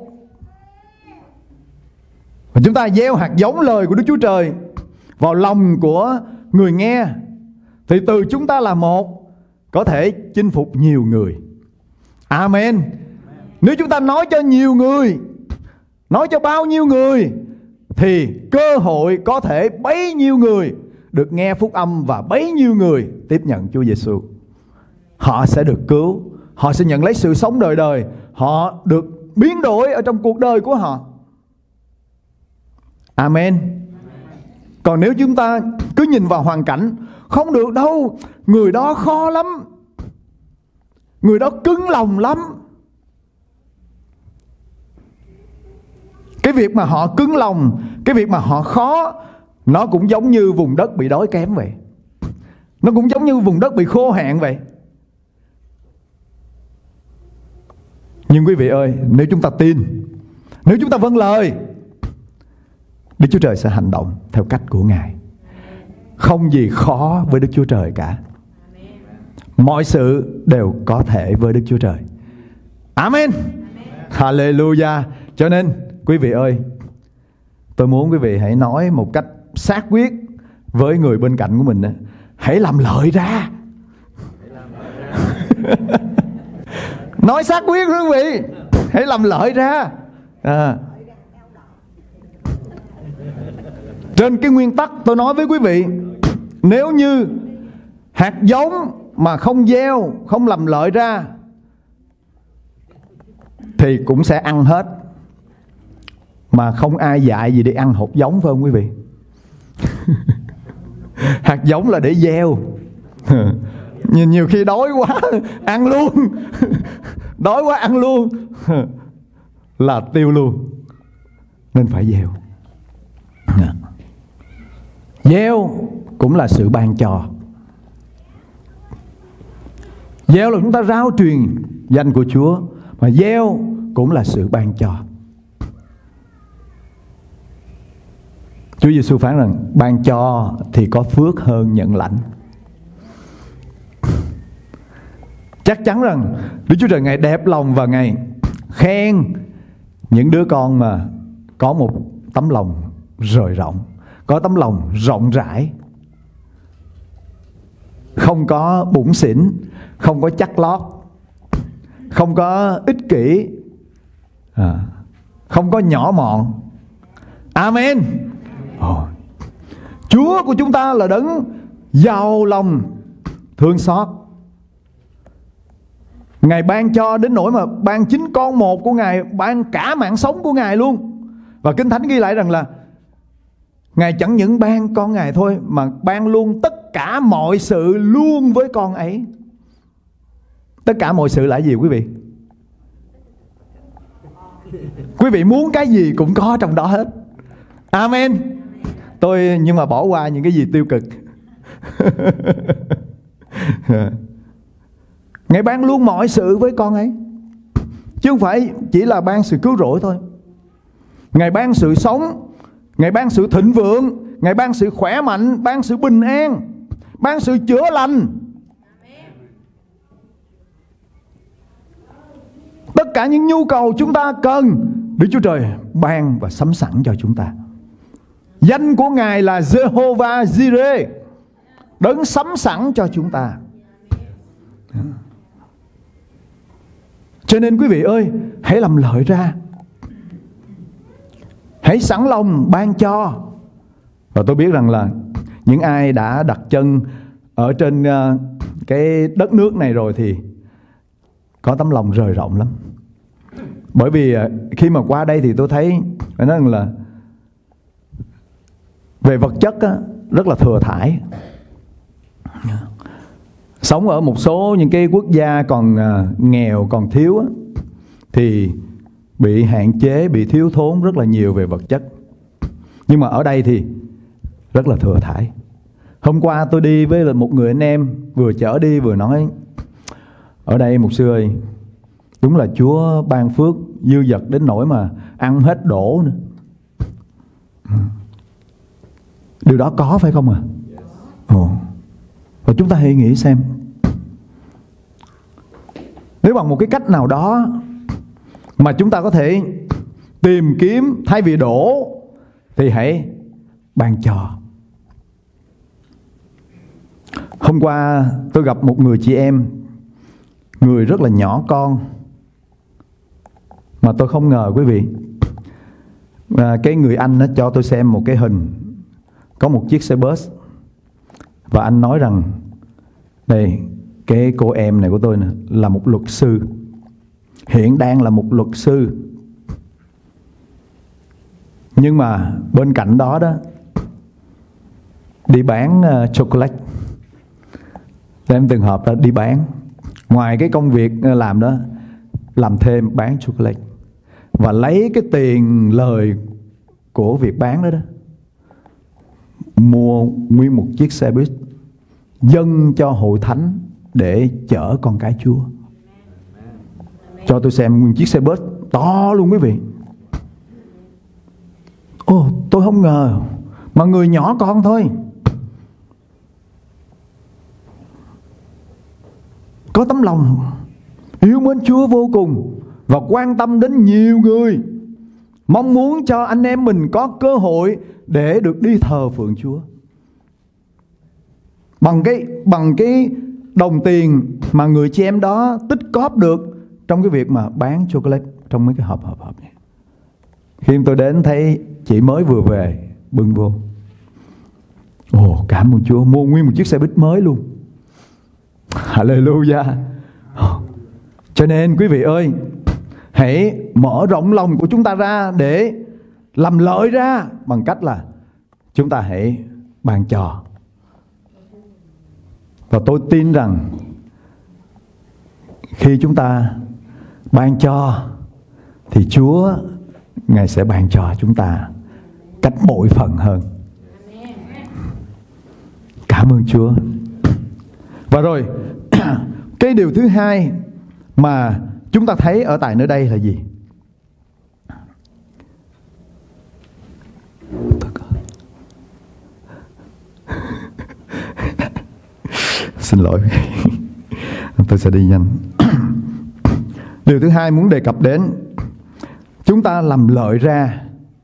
Và chúng ta gieo hạt giống lời của Đức Chúa Trời vào lòng của người nghe, thì từ chúng ta là một có thể chinh phục nhiều người. Amen. Nếu chúng ta nói cho nhiều người, nói cho bao nhiêu người, thì cơ hội có thể bấy nhiêu người được nghe phúc âm và bấy nhiêu người tiếp nhận Chúa Giêsu. Họ sẽ được cứu, họ sẽ nhận lấy sự sống đời đời, họ được biến đổi ở trong cuộc đời của họ. Amen. Còn nếu chúng ta cứ nhìn vào hoàn cảnh, không được đâu, người đó khó lắm, người đó cứng lòng lắm. Cái việc mà họ cứng lòng, cái việc mà họ khó, nó cũng giống như vùng đất bị đói kém vậy. Nó cũng giống như vùng đất bị khô hạn vậy. Nhưng quý vị ơi, nếu chúng ta tin, nếu chúng ta vâng lời, Đức Chúa Trời sẽ hành động theo cách của Ngài. Không gì khó với Đức Chúa Trời cả. Mọi sự đều có thể với Đức Chúa Trời. Amen. Hallelujah. Cho nên quý vị ơi, tôi muốn quý vị hãy nói một cách xác quyết với người bên cạnh của mình. Hãy làm lợi ra. Nói xác quyết quý vị, hãy làm lợi ra. Trên cái nguyên tắc tôi nói với quý vị, nếu như hạt giống mà không gieo, không làm lợi ra, thì cũng sẽ ăn hết. Mà không ai dạy gì để ăn hột giống, phải không quý vị? Hạt giống là để gieo. Nhiều khi đói quá ăn luôn. Đói quá ăn luôn là tiêu luôn. Nên phải gieo. Gieo cũng là sự ban cho. Gieo là chúng ta rao truyền danh của Chúa, mà gieo cũng là sự ban cho. Chúa Giêsu phán rằng ban cho thì có phước hơn nhận lãnh. Chắc chắn rằng Đức Chúa Trời Ngài đẹp lòng và Ngài khen những đứa con mà có một tấm lòng rời rộng, có tấm lòng rộng rãi, không có bủn xỉn, không có chắt lót, không có ích kỷ, không có nhỏ mọn. Amen. Chúa của chúng ta là đấng giàu lòng thương xót. Ngài ban cho đến nỗi mà ban chính con một của Ngài, ban cả mạng sống của Ngài luôn. Và Kinh Thánh ghi lại rằng là Ngài chẳng những ban con Ngài thôi, mà ban luôn tất cả mọi sự luôn với con ấy. Tất cả mọi sự là gì quý vị? Quý vị muốn cái gì cũng có trong đó hết. Amen. Nhưng mà bỏ qua những cái gì tiêu cực. Ngài ban luôn mọi sự với con ấy, chứ không phải chỉ là ban sự cứu rỗi thôi. Ngài ban sự sống, Ngài ban sự thịnh vượng, Ngài ban sự khỏe mạnh, ban sự bình an, ban sự chữa lành. Tất cả những nhu cầu chúng ta cần, Đức Chúa Trời ban và sắm sẵn cho chúng ta. Danh của Ngài là Jehovah Jireh, đấng sắm sẵn cho chúng ta. Cho nên quý vị ơi, hãy làm lợi ra, hãy sẵn lòng ban cho. Và tôi biết rằng là những ai đã đặt chân ở trên cái đất nước này rồi thì có tấm lòng rời rộng lắm. Bởi vì khi mà qua đây thì tôi thấy phải nói rằng là về vật chất á, rất là thừa thãi. Sống ở một số những cái quốc gia còn nghèo, còn thiếu á, thì bị hạn chế, bị thiếu thốn rất là nhiều về vật chất. Nhưng mà ở đây thì rất là thừa thãi. Hôm qua tôi đi với một người anh em, vừa chở đi vừa nói: ở đây mục sư ơi, đúng là Chúa ban phước dư dật đến nỗi mà ăn hết đổ nữa. Điều đó có phải không ạ? Và chúng ta hãy nghĩ xem, nếu bằng một cái cách nào đó mà chúng ta có thể tìm kiếm, thay vì đổ thì hãy ban cho. Hôm qua tôi gặp một người chị em, người rất là nhỏ con, mà tôi không ngờ quý vị, cái người anh nó cho tôi xem một cái hình có một chiếc xe bus, và anh nói rằng đây, cái cô em này của tôi nè, là một luật sư, hiện đang là một luật sư, nhưng mà bên cạnh đó đó đi bán chocolate. Em từng hợp đó, đi bán, ngoài cái công việc làm đó, làm thêm bán chocolate, và lấy cái tiền lời của việc bán đó mua nguyên một chiếc xe buýt dâng cho hội thánh để chở con cái Chúa. Cho tôi xem nguyên chiếc xe bus to luôn quý vị. Tôi không ngờ, mà người nhỏ con thôi, có tấm lòng yêu mến Chúa vô cùng và quan tâm đến nhiều người, mong muốn cho anh em mình có cơ hội để được đi thờ phượng Chúa. Bằng cái đồng tiền mà người chị em đó tích cóp được trong cái việc mà bán chocolate trong mấy cái hộp này. Khi tôi đến thấy chị mới vừa về bưng vô, cảm ơn Chúa, mua nguyên một chiếc xe buýt mới luôn. Hallelujah. Cho nên quý vị ơi, hãy mở rộng lòng của chúng ta ra để làm lợi ra, bằng cách là chúng ta hãy ban cho. Và tôi tin rằng khi chúng ta ban cho thì Chúa Ngài sẽ ban cho chúng ta cách bội phần hơn. Cảm ơn Chúa. Và rồi cái điều thứ hai mà chúng ta thấy ở tại nơi đây là gì? Xin lỗi, tôi sẽ đi nhanh. Điều thứ hai muốn đề cập đến, chúng ta làm lợi ra,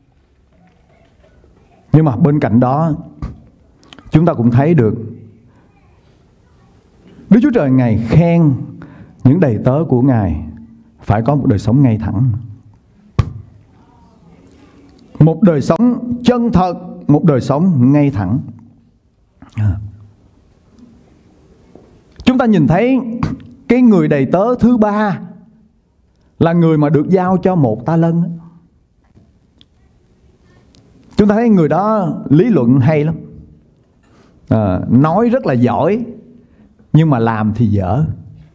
nhưng mà bên cạnh đó chúng ta cũng thấy được Đức Chúa Trời Ngài khen những đầy tớ của Ngài phải có một đời sống ngay thẳng, một đời sống chân thật, một đời sống ngay thẳng. Chúng ta nhìn thấy cái người đầy tớ thứ ba là người mà được giao cho 1 ta lân. Chúng ta thấy người đó lý luận hay lắm, nói rất là giỏi, nhưng mà làm thì dở.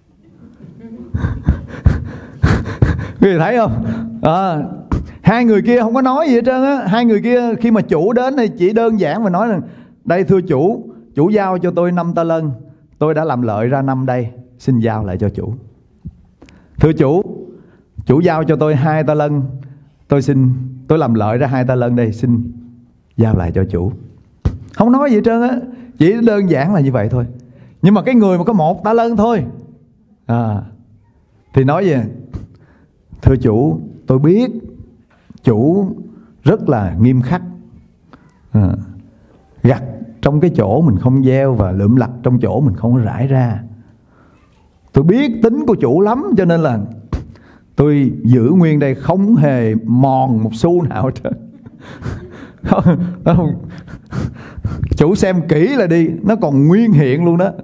Quý vị thấy không? Hai người kia không có nói gì hết trơn á. Hai người kia khi mà chủ đến thì chỉ đơn giản mà nói là: đây thưa chủ giao cho tôi 5 ta lân, tôi đã làm lợi ra 5 đây, xin giao lại cho chủ. Thưa chủ giao cho tôi 2 ta lân, tôi làm lợi ra 2 ta lân đây, xin giao lại cho chủ. Không nói gì hết trơn á, chỉ đơn giản là như vậy thôi. Nhưng mà cái người mà có 1 ta lân thôi thì nói gì? Thưa chủ, tôi biết chủ rất là nghiêm khắc, gặt trong cái chỗ mình không gieo và lượm lặt trong chỗ mình không rải ra. Tôi biết tính của chủ lắm, cho nên là tôi giữ nguyên đây, không hề mòn một xu nào hết trơn. Không. Chủ xem kỹ là đi, nó còn nguyên hiện luôn đó.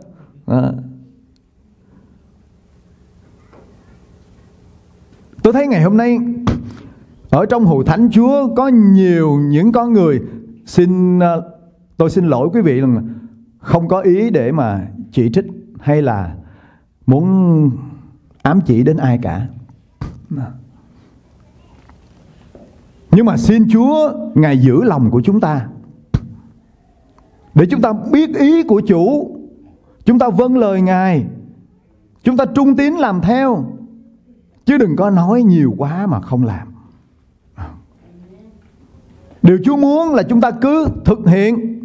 Tôi thấy ngày hôm nay ở trong hội thánh Chúa có nhiều những con người, tôi xin lỗi quý vị là không có ý để mà chỉ trích hay là muốn ám chỉ đến ai cả. Nhưng mà xin Chúa Ngài giữ lòng của chúng ta, để chúng ta biết ý của chủ, chúng ta vâng lời Ngài, chúng ta trung tín làm theo, chứ đừng có nói nhiều quá mà không làm. Điều Chúa muốn là chúng ta cứ thực hiện,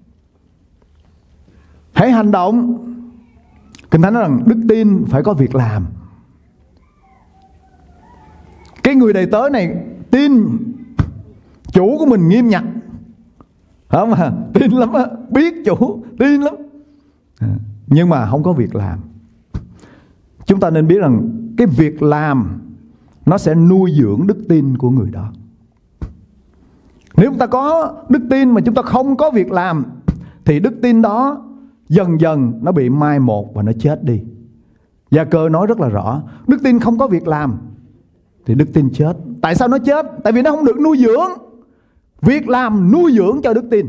hãy hành động. Kinh Thánh nói rằng đức tin phải có việc làm. Cái người đầy tớ này tin chủ của mình nghiêm ngặt, không mà tin lắm á, biết chủ tin lắm, nhưng mà không có việc làm. Chúng ta nên biết rằng cái việc làm nó sẽ nuôi dưỡng đức tin của người đó. Nếu chúng ta có đức tin mà chúng ta không có việc làm thì đức tin đó dần dần nó bị mai một và nó chết đi. Gia Cơ nói rất là rõ, đức tin không có việc làm thì đức tin chết. Tại sao nó chết? Tại vì nó không được nuôi dưỡng. Việc làm nuôi dưỡng cho đức tin.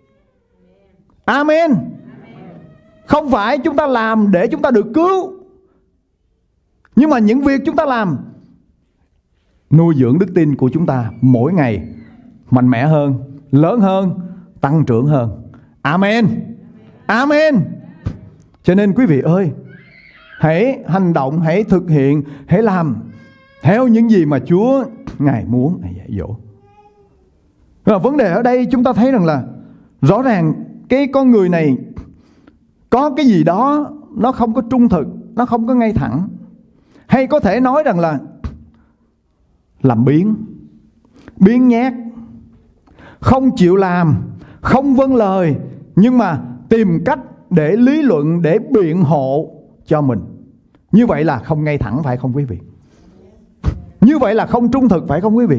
Amen. Không phải chúng ta làm để chúng ta được cứu, nhưng mà những việc chúng ta làm nuôi dưỡng đức tin của chúng ta mỗi ngày mạnh mẽ hơn, lớn hơn, tăng trưởng hơn. Amen. Amen. Cho nên quý vị ơi, hãy hành động, hãy thực hiện, hãy làm theo những gì mà Chúa Ngài muốn Ngài dạy dỗ. Và vấn đề ở đây chúng ta thấy rằng là rõ ràng cái con người này có cái gì đó nó không có trung thực, nó không có ngay thẳng. Hay có thể nói rằng là làm biếng nhác, không chịu làm, không vâng lời, nhưng mà tìm cách để lý luận, để biện hộ cho mình. Như vậy là không ngay thẳng, phải không quý vị? Như vậy là không trung thực, phải không quý vị?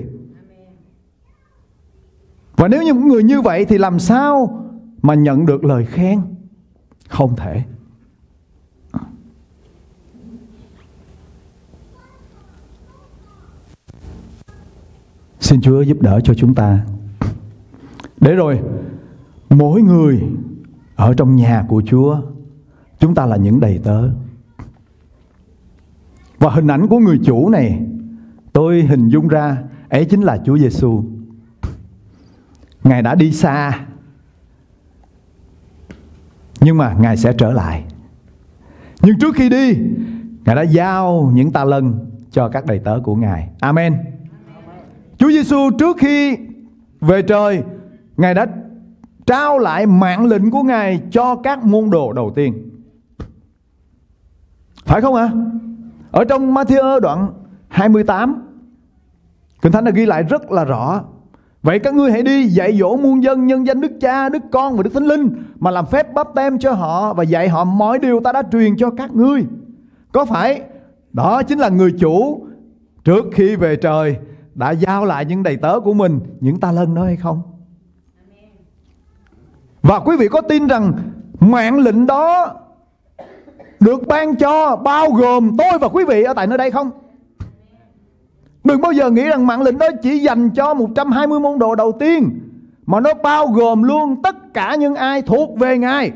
Và nếu như một người như vậy thì làm sao mà nhận được lời khen? Không thể. Xin Chúa giúp đỡ cho chúng ta, để rồi mỗi người ở trong nhà của Chúa, chúng ta là những đầy tớ. Và hình ảnh của người chủ này tôi hình dung ra ấy chính là Chúa Giêsu. Ngài đã đi xa, nhưng mà Ngài sẽ trở lại. Nhưng trước khi đi, Ngài đã giao những ta lân cho các đầy tớ của Ngài. Amen. Chúa Giêsu trước khi về trời, Ngài đã trao lại mạng lệnh của Ngài cho các môn đồ đầu tiên. Phải không ạ? Ở trong Ma-thi-ơ đoạn 28, Kinh Thánh đã ghi lại rất là rõ. Vậy các ngươi hãy đi dạy dỗ muôn dân nhân danh Đức Cha, Đức Con và Đức Thánh Linh, mà làm phép báp têm cho họ và dạy họ mọi điều ta đã truyền cho các ngươi. Có phải đó chính là người chủ trước khi về trời đã giao lại những đầy tớ của mình những ta lân đó hay không? Và quý vị có tin rằng mạng lệnh đó được ban cho bao gồm tôi và quý vị ở tại nơi đây không? Đừng bao giờ nghĩ rằng mạng lệnh đó chỉ dành cho 120 môn đồ đầu tiên, mà nó bao gồm luôn tất cả những ai thuộc về Ngài.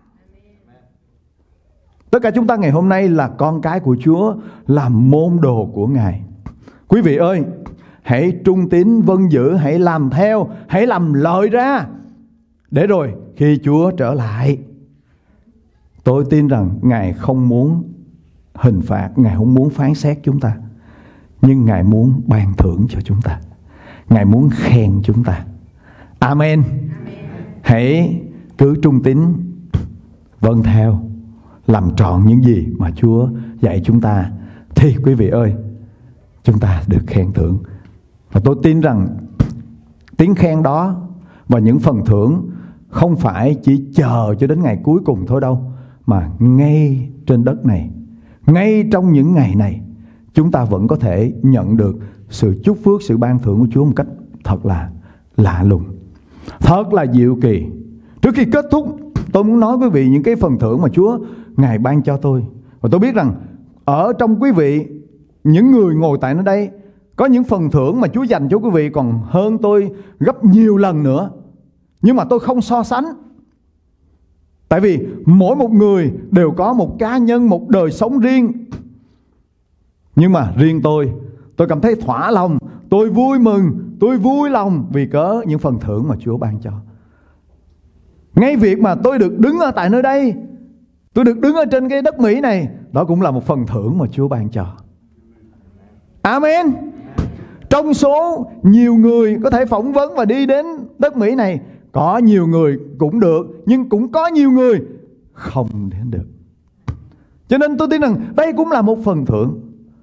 Tất cả chúng ta ngày hôm nay là con cái của Chúa, là môn đồ của Ngài. Quý vị ơi, hãy trung tín vâng giữ, hãy làm theo, hãy làm lợi ra, để rồi khi Chúa trở lại, tôi tin rằng Ngài không muốn hình phạt, Ngài không muốn phán xét chúng ta, nhưng Ngài muốn ban thưởng cho chúng ta. Ngài muốn khen chúng ta. Amen. Hãy cứ trung tín vâng theo, làm trọn những gì mà Chúa dạy chúng ta, thì quý vị ơi, chúng ta được khen thưởng. Và tôi tin rằng tiếng khen đó và những phần thưởng không phải chỉ chờ cho đến ngày cuối cùng thôi đâu, mà ngay trên đất này, ngay trong những ngày này, chúng ta vẫn có thể nhận được sự chúc phước, sự ban thưởng của Chúa một cách thật là lạ lùng, thật là diệu kỳ. Trước khi kết thúc, tôi muốn nói với quý vị những cái phần thưởng mà Chúa Ngài ban cho tôi. Và tôi biết rằng ở trong quý vị, những người ngồi tại nơi đây, có những phần thưởng mà Chúa dành cho quý vị còn hơn tôi gấp nhiều lần nữa. Nhưng mà tôi không so sánh. Tại vì mỗi một người đều có một cá nhân, một đời sống riêng. Nhưng mà riêng tôi cảm thấy thỏa lòng, tôi vui mừng, tôi vui lòng vì cớ những phần thưởng mà Chúa ban cho. Ngay việc mà tôi được đứng ở tại nơi đây, tôi được đứng ở trên cái đất Mỹ này, đó cũng là một phần thưởng mà Chúa ban cho. Amen. Trong số nhiều người có thể phỏng vấn và đi đến đất Mỹ này, có nhiều người cũng được, nhưng cũng có nhiều người không đến được. Cho nên tôi tin rằng đây cũng là một phần thưởng.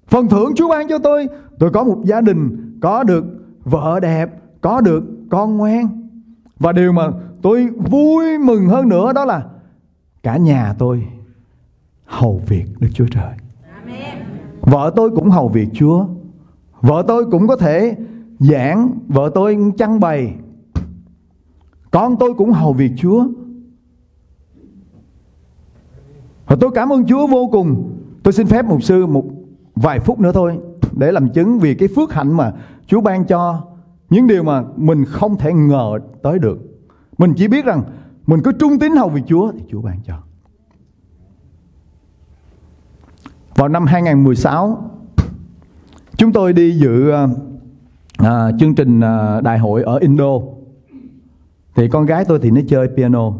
Phần thưởng Chúa ban cho tôi có một gia đình, có được vợ đẹp, có được con ngoan. Và điều mà tôi vui mừng hơn nữa đó là cả nhà tôi hầu việc Đức Chúa Trời. Amen. Vợ tôi cũng hầu việc Chúa. Vợ tôi cũng có thể giảng, vợ tôi chăn bày. Con tôi cũng hầu việc Chúa. Và tôi cảm ơn Chúa vô cùng. Tôi xin phép mục sư một vài phút nữa thôi để làm chứng vì cái phước hạnh mà Chúa ban cho, những điều mà mình không thể ngờ tới được. Mình chỉ biết rằng mình cứ trung tín hầu việc Chúa thì Chúa ban cho. Vào năm 2016, chúng tôi đi dự chương trình đại hội ở Indo. Thì con gái tôi thì nó chơi piano.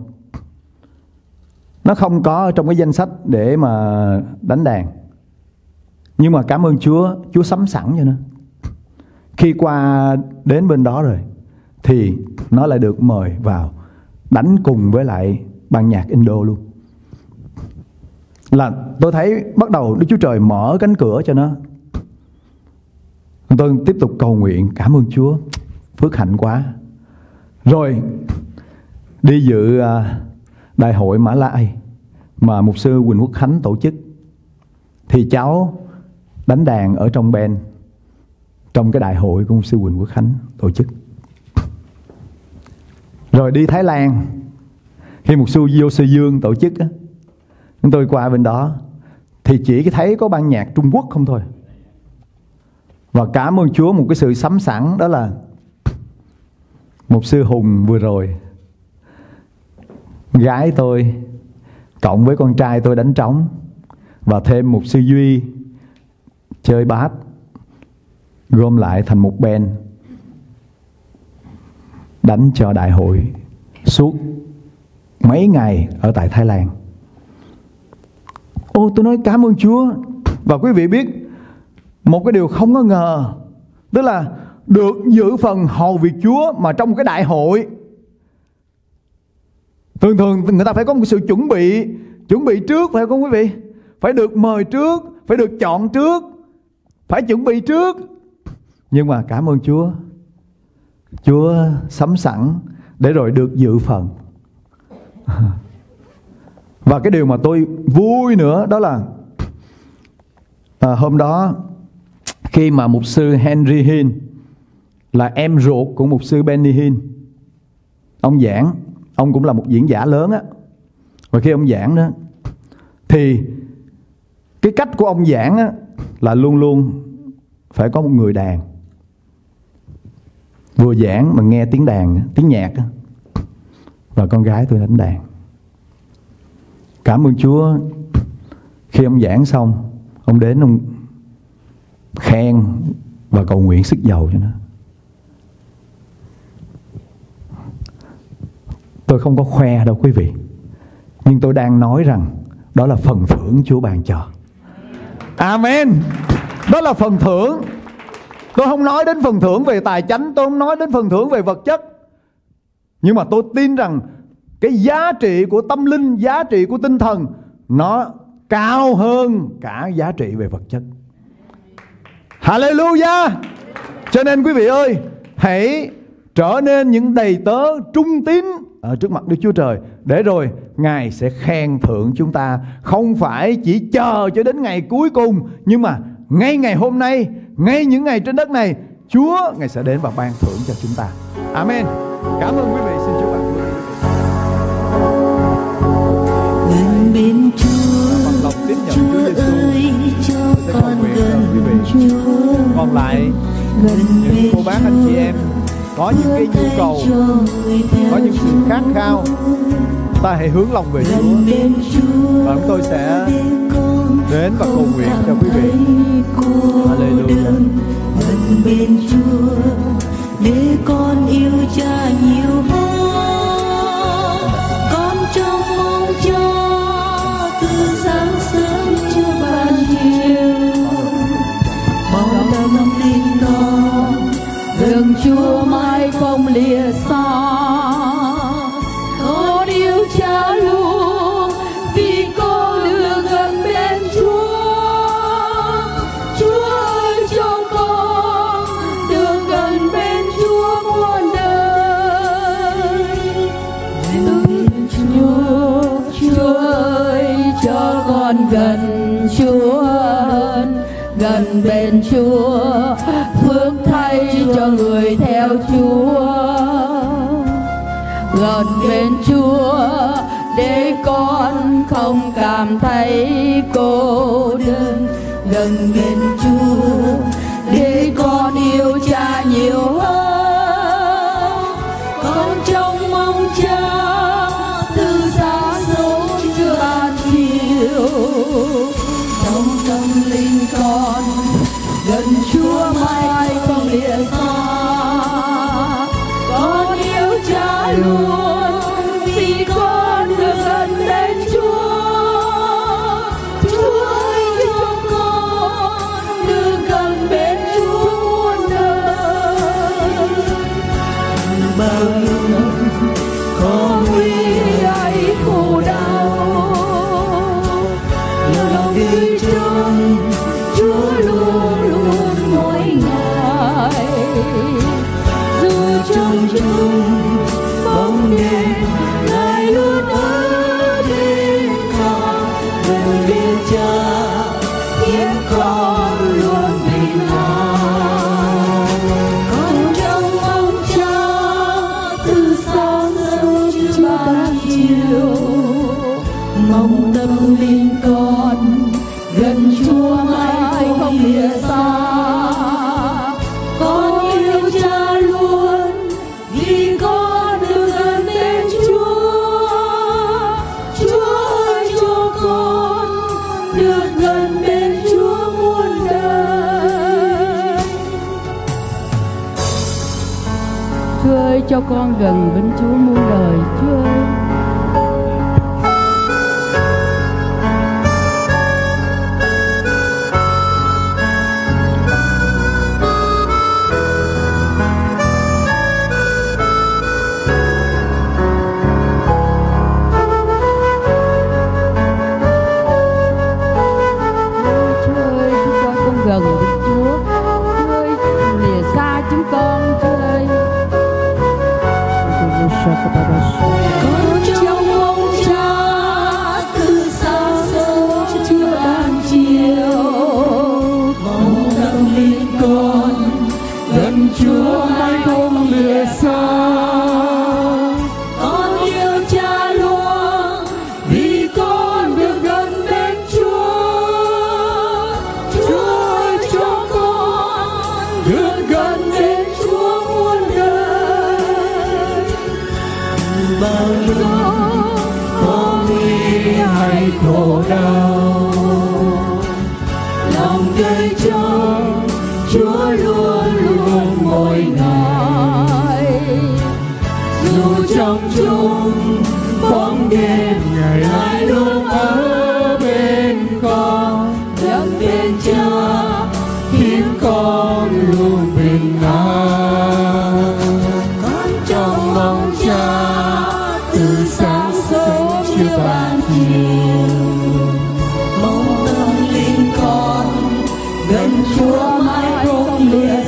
Nó không có trong cái danh sách để mà đánh đàn. Nhưng mà cảm ơn Chúa, Chúa sắm sẵn cho nó. Khi qua đến bên đó rồi thì nó lại được mời vào đánh cùng với lại ban nhạc Indo luôn. Là tôi thấy bắt đầu Đức Chúa Trời mở cánh cửa cho nó. Tôi tiếp tục cầu nguyện, cảm ơn Chúa, phước hạnh quá. Rồi đi dự đại hội Mã Lai mà mục sư Quỳnh Quốc Khánh tổ chức. Thì cháu đánh đàn ở trong band trong cái đại hội của mục sư Quỳnh Quốc Khánh tổ chức. Rồi đi Thái Lan, khi mục sư Vô Sư Dương tổ chức á, chúng tôi qua bên đó thì chỉ thấy có ban nhạc Trung Quốc không thôi. Và cảm ơn Chúa, một cái sự sắm sẵn đó là mục sư Hùng vừa rồi, gái tôi cộng với con trai tôi đánh trống, và thêm mục sư Duy chơi bass, gom lại thành một band đánh cho đại hội suốt mấy ngày ở tại Thái Lan. Ô, tôi nói cảm ơn Chúa. Và quý vị biết một cái điều không có ngờ, tức là được giữ phần hầu việc Chúa mà trong cái đại hội. Thường người ta phải có một sự chuẩn bị trước, phải không quý vị? Phải được mời trước, phải được chọn trước, phải chuẩn bị trước. Nhưng mà cảm ơn Chúa, Chúa sắm sẵn để rồi được dự phần. Và cái điều mà tôi vui nữa đó là hôm đó khi mà mục sư Henry Hinn, là em ruột của mục sư Benny Hinn, ông giảng, ông cũng là một diễn giả lớn á. Và khi ông giảng đó thì cái cách của ông giảng á là luôn luôn phải có một người đàn, vừa giảng mà nghe tiếng đàn, tiếng nhạc á. Và con gái tôi đánh đàn. Cảm ơn Chúa, khi ông giảng xong, ông đến ông khen và cầu nguyện sức dầu cho nó. Tôi không có khoe đâu quý vị, nhưng tôi đang nói rằng đó là phần thưởng Chúa ban cho. Amen. Đó là phần thưởng. Tôi không nói đến phần thưởng về tài chánh, tôi không nói đến phần thưởng về vật chất. Nhưng mà tôi tin rằng cái giá trị của tâm linh, giá trị của tinh thần, nó cao hơn cả giá trị về vật chất. Hallelujah. Cho nên quý vị ơi, hãy trở nên những đầy tớ trung tín ở trước mặt Đức Chúa Trời, để rồi Ngài sẽ khen thưởng chúng ta. Không phải chỉ chờ cho đến ngày cuối cùng, nhưng mà ngay ngày hôm nay, ngay những ngày trên đất này, Chúa Ngài sẽ đến và ban thưởng cho chúng ta. Amen. Cảm ơn quý vị. Xin Chúa ban phước. Gần bên Chúa, Chúa ơi cho con gần Chúa. Còn lại Gần những cô bác anh chị em có những cái nhu cầu, có những sự khát khao, ta hãy hướng lòng về Chúa và chúng tôi sẽ đến và cầu nguyện cho quý vị. Hallelujah. Gần bên Chúa để con yêu Cha nhiều hơn, con trông mong cho từ sáng sớm cho ban chiều, mong tâm tin con gần Chúa mãi không lìa xa. Con yêu Cha luôn vì con được gần bên Chúa. Chúa con gần Chúa hơn, gần bên Chúa, phước thay cho người theo Chúa. Gần bên Chúa để con không cảm thấy cô đơn, gần bên Chúa để con yêu Cha nhiều hơn. Con trông mong Cha từ sáng sớm trưa ban chiều, trong tâm linh con gần Chúa mãi không lìa xa. Con yêu Cha luôn vì con được gần bên Chúa. Chúa ơi cho con được gần bên Chúa muôn đời. Bao nhiêu năm có nguy hay khổ đau, lòng gửi trong Chúa luôn luôn mỗi ngày. Dù trong chung bóng đêm Ngài luôn ở bên con, gần bên Cha khiến con luôn bình an. Con trông mong Cha từ sáng sớm trưa ban chiều, mong tâm linh con gần Chúa mãi không lìa xa. Con yêu Cha luôn vì con được gần bên Chúa. Chúa ơi cho con được gần bên Chúa muôn đời. Chúa ơi cho con gần bên Chúa muôn đời. Chúa ơi. Gần với Chúa, Chúa ơi lìa xa chúng con, Chúa ơi. Con trông mong Cha từ sáng sớm trưa ban chiều, mong tâm linh con gần Chúa mãi không lìa xa. Con yêu Cha luôn vì con được gần bên Chúa. Được gần bên Chúa muôn đời. Bao nhiêu có nguy hay khổ đau, lòng đời trong Chúa luôn luôn mỗi ngày. Dù trong chung bóng đêm Ngài luôn ở bên con, gần bên Cha khiến con luôn bình an. Con trông mong Cha từ sáng sớm trưa ban chiều, mong tâm linh con gần Chúa mãi không lìa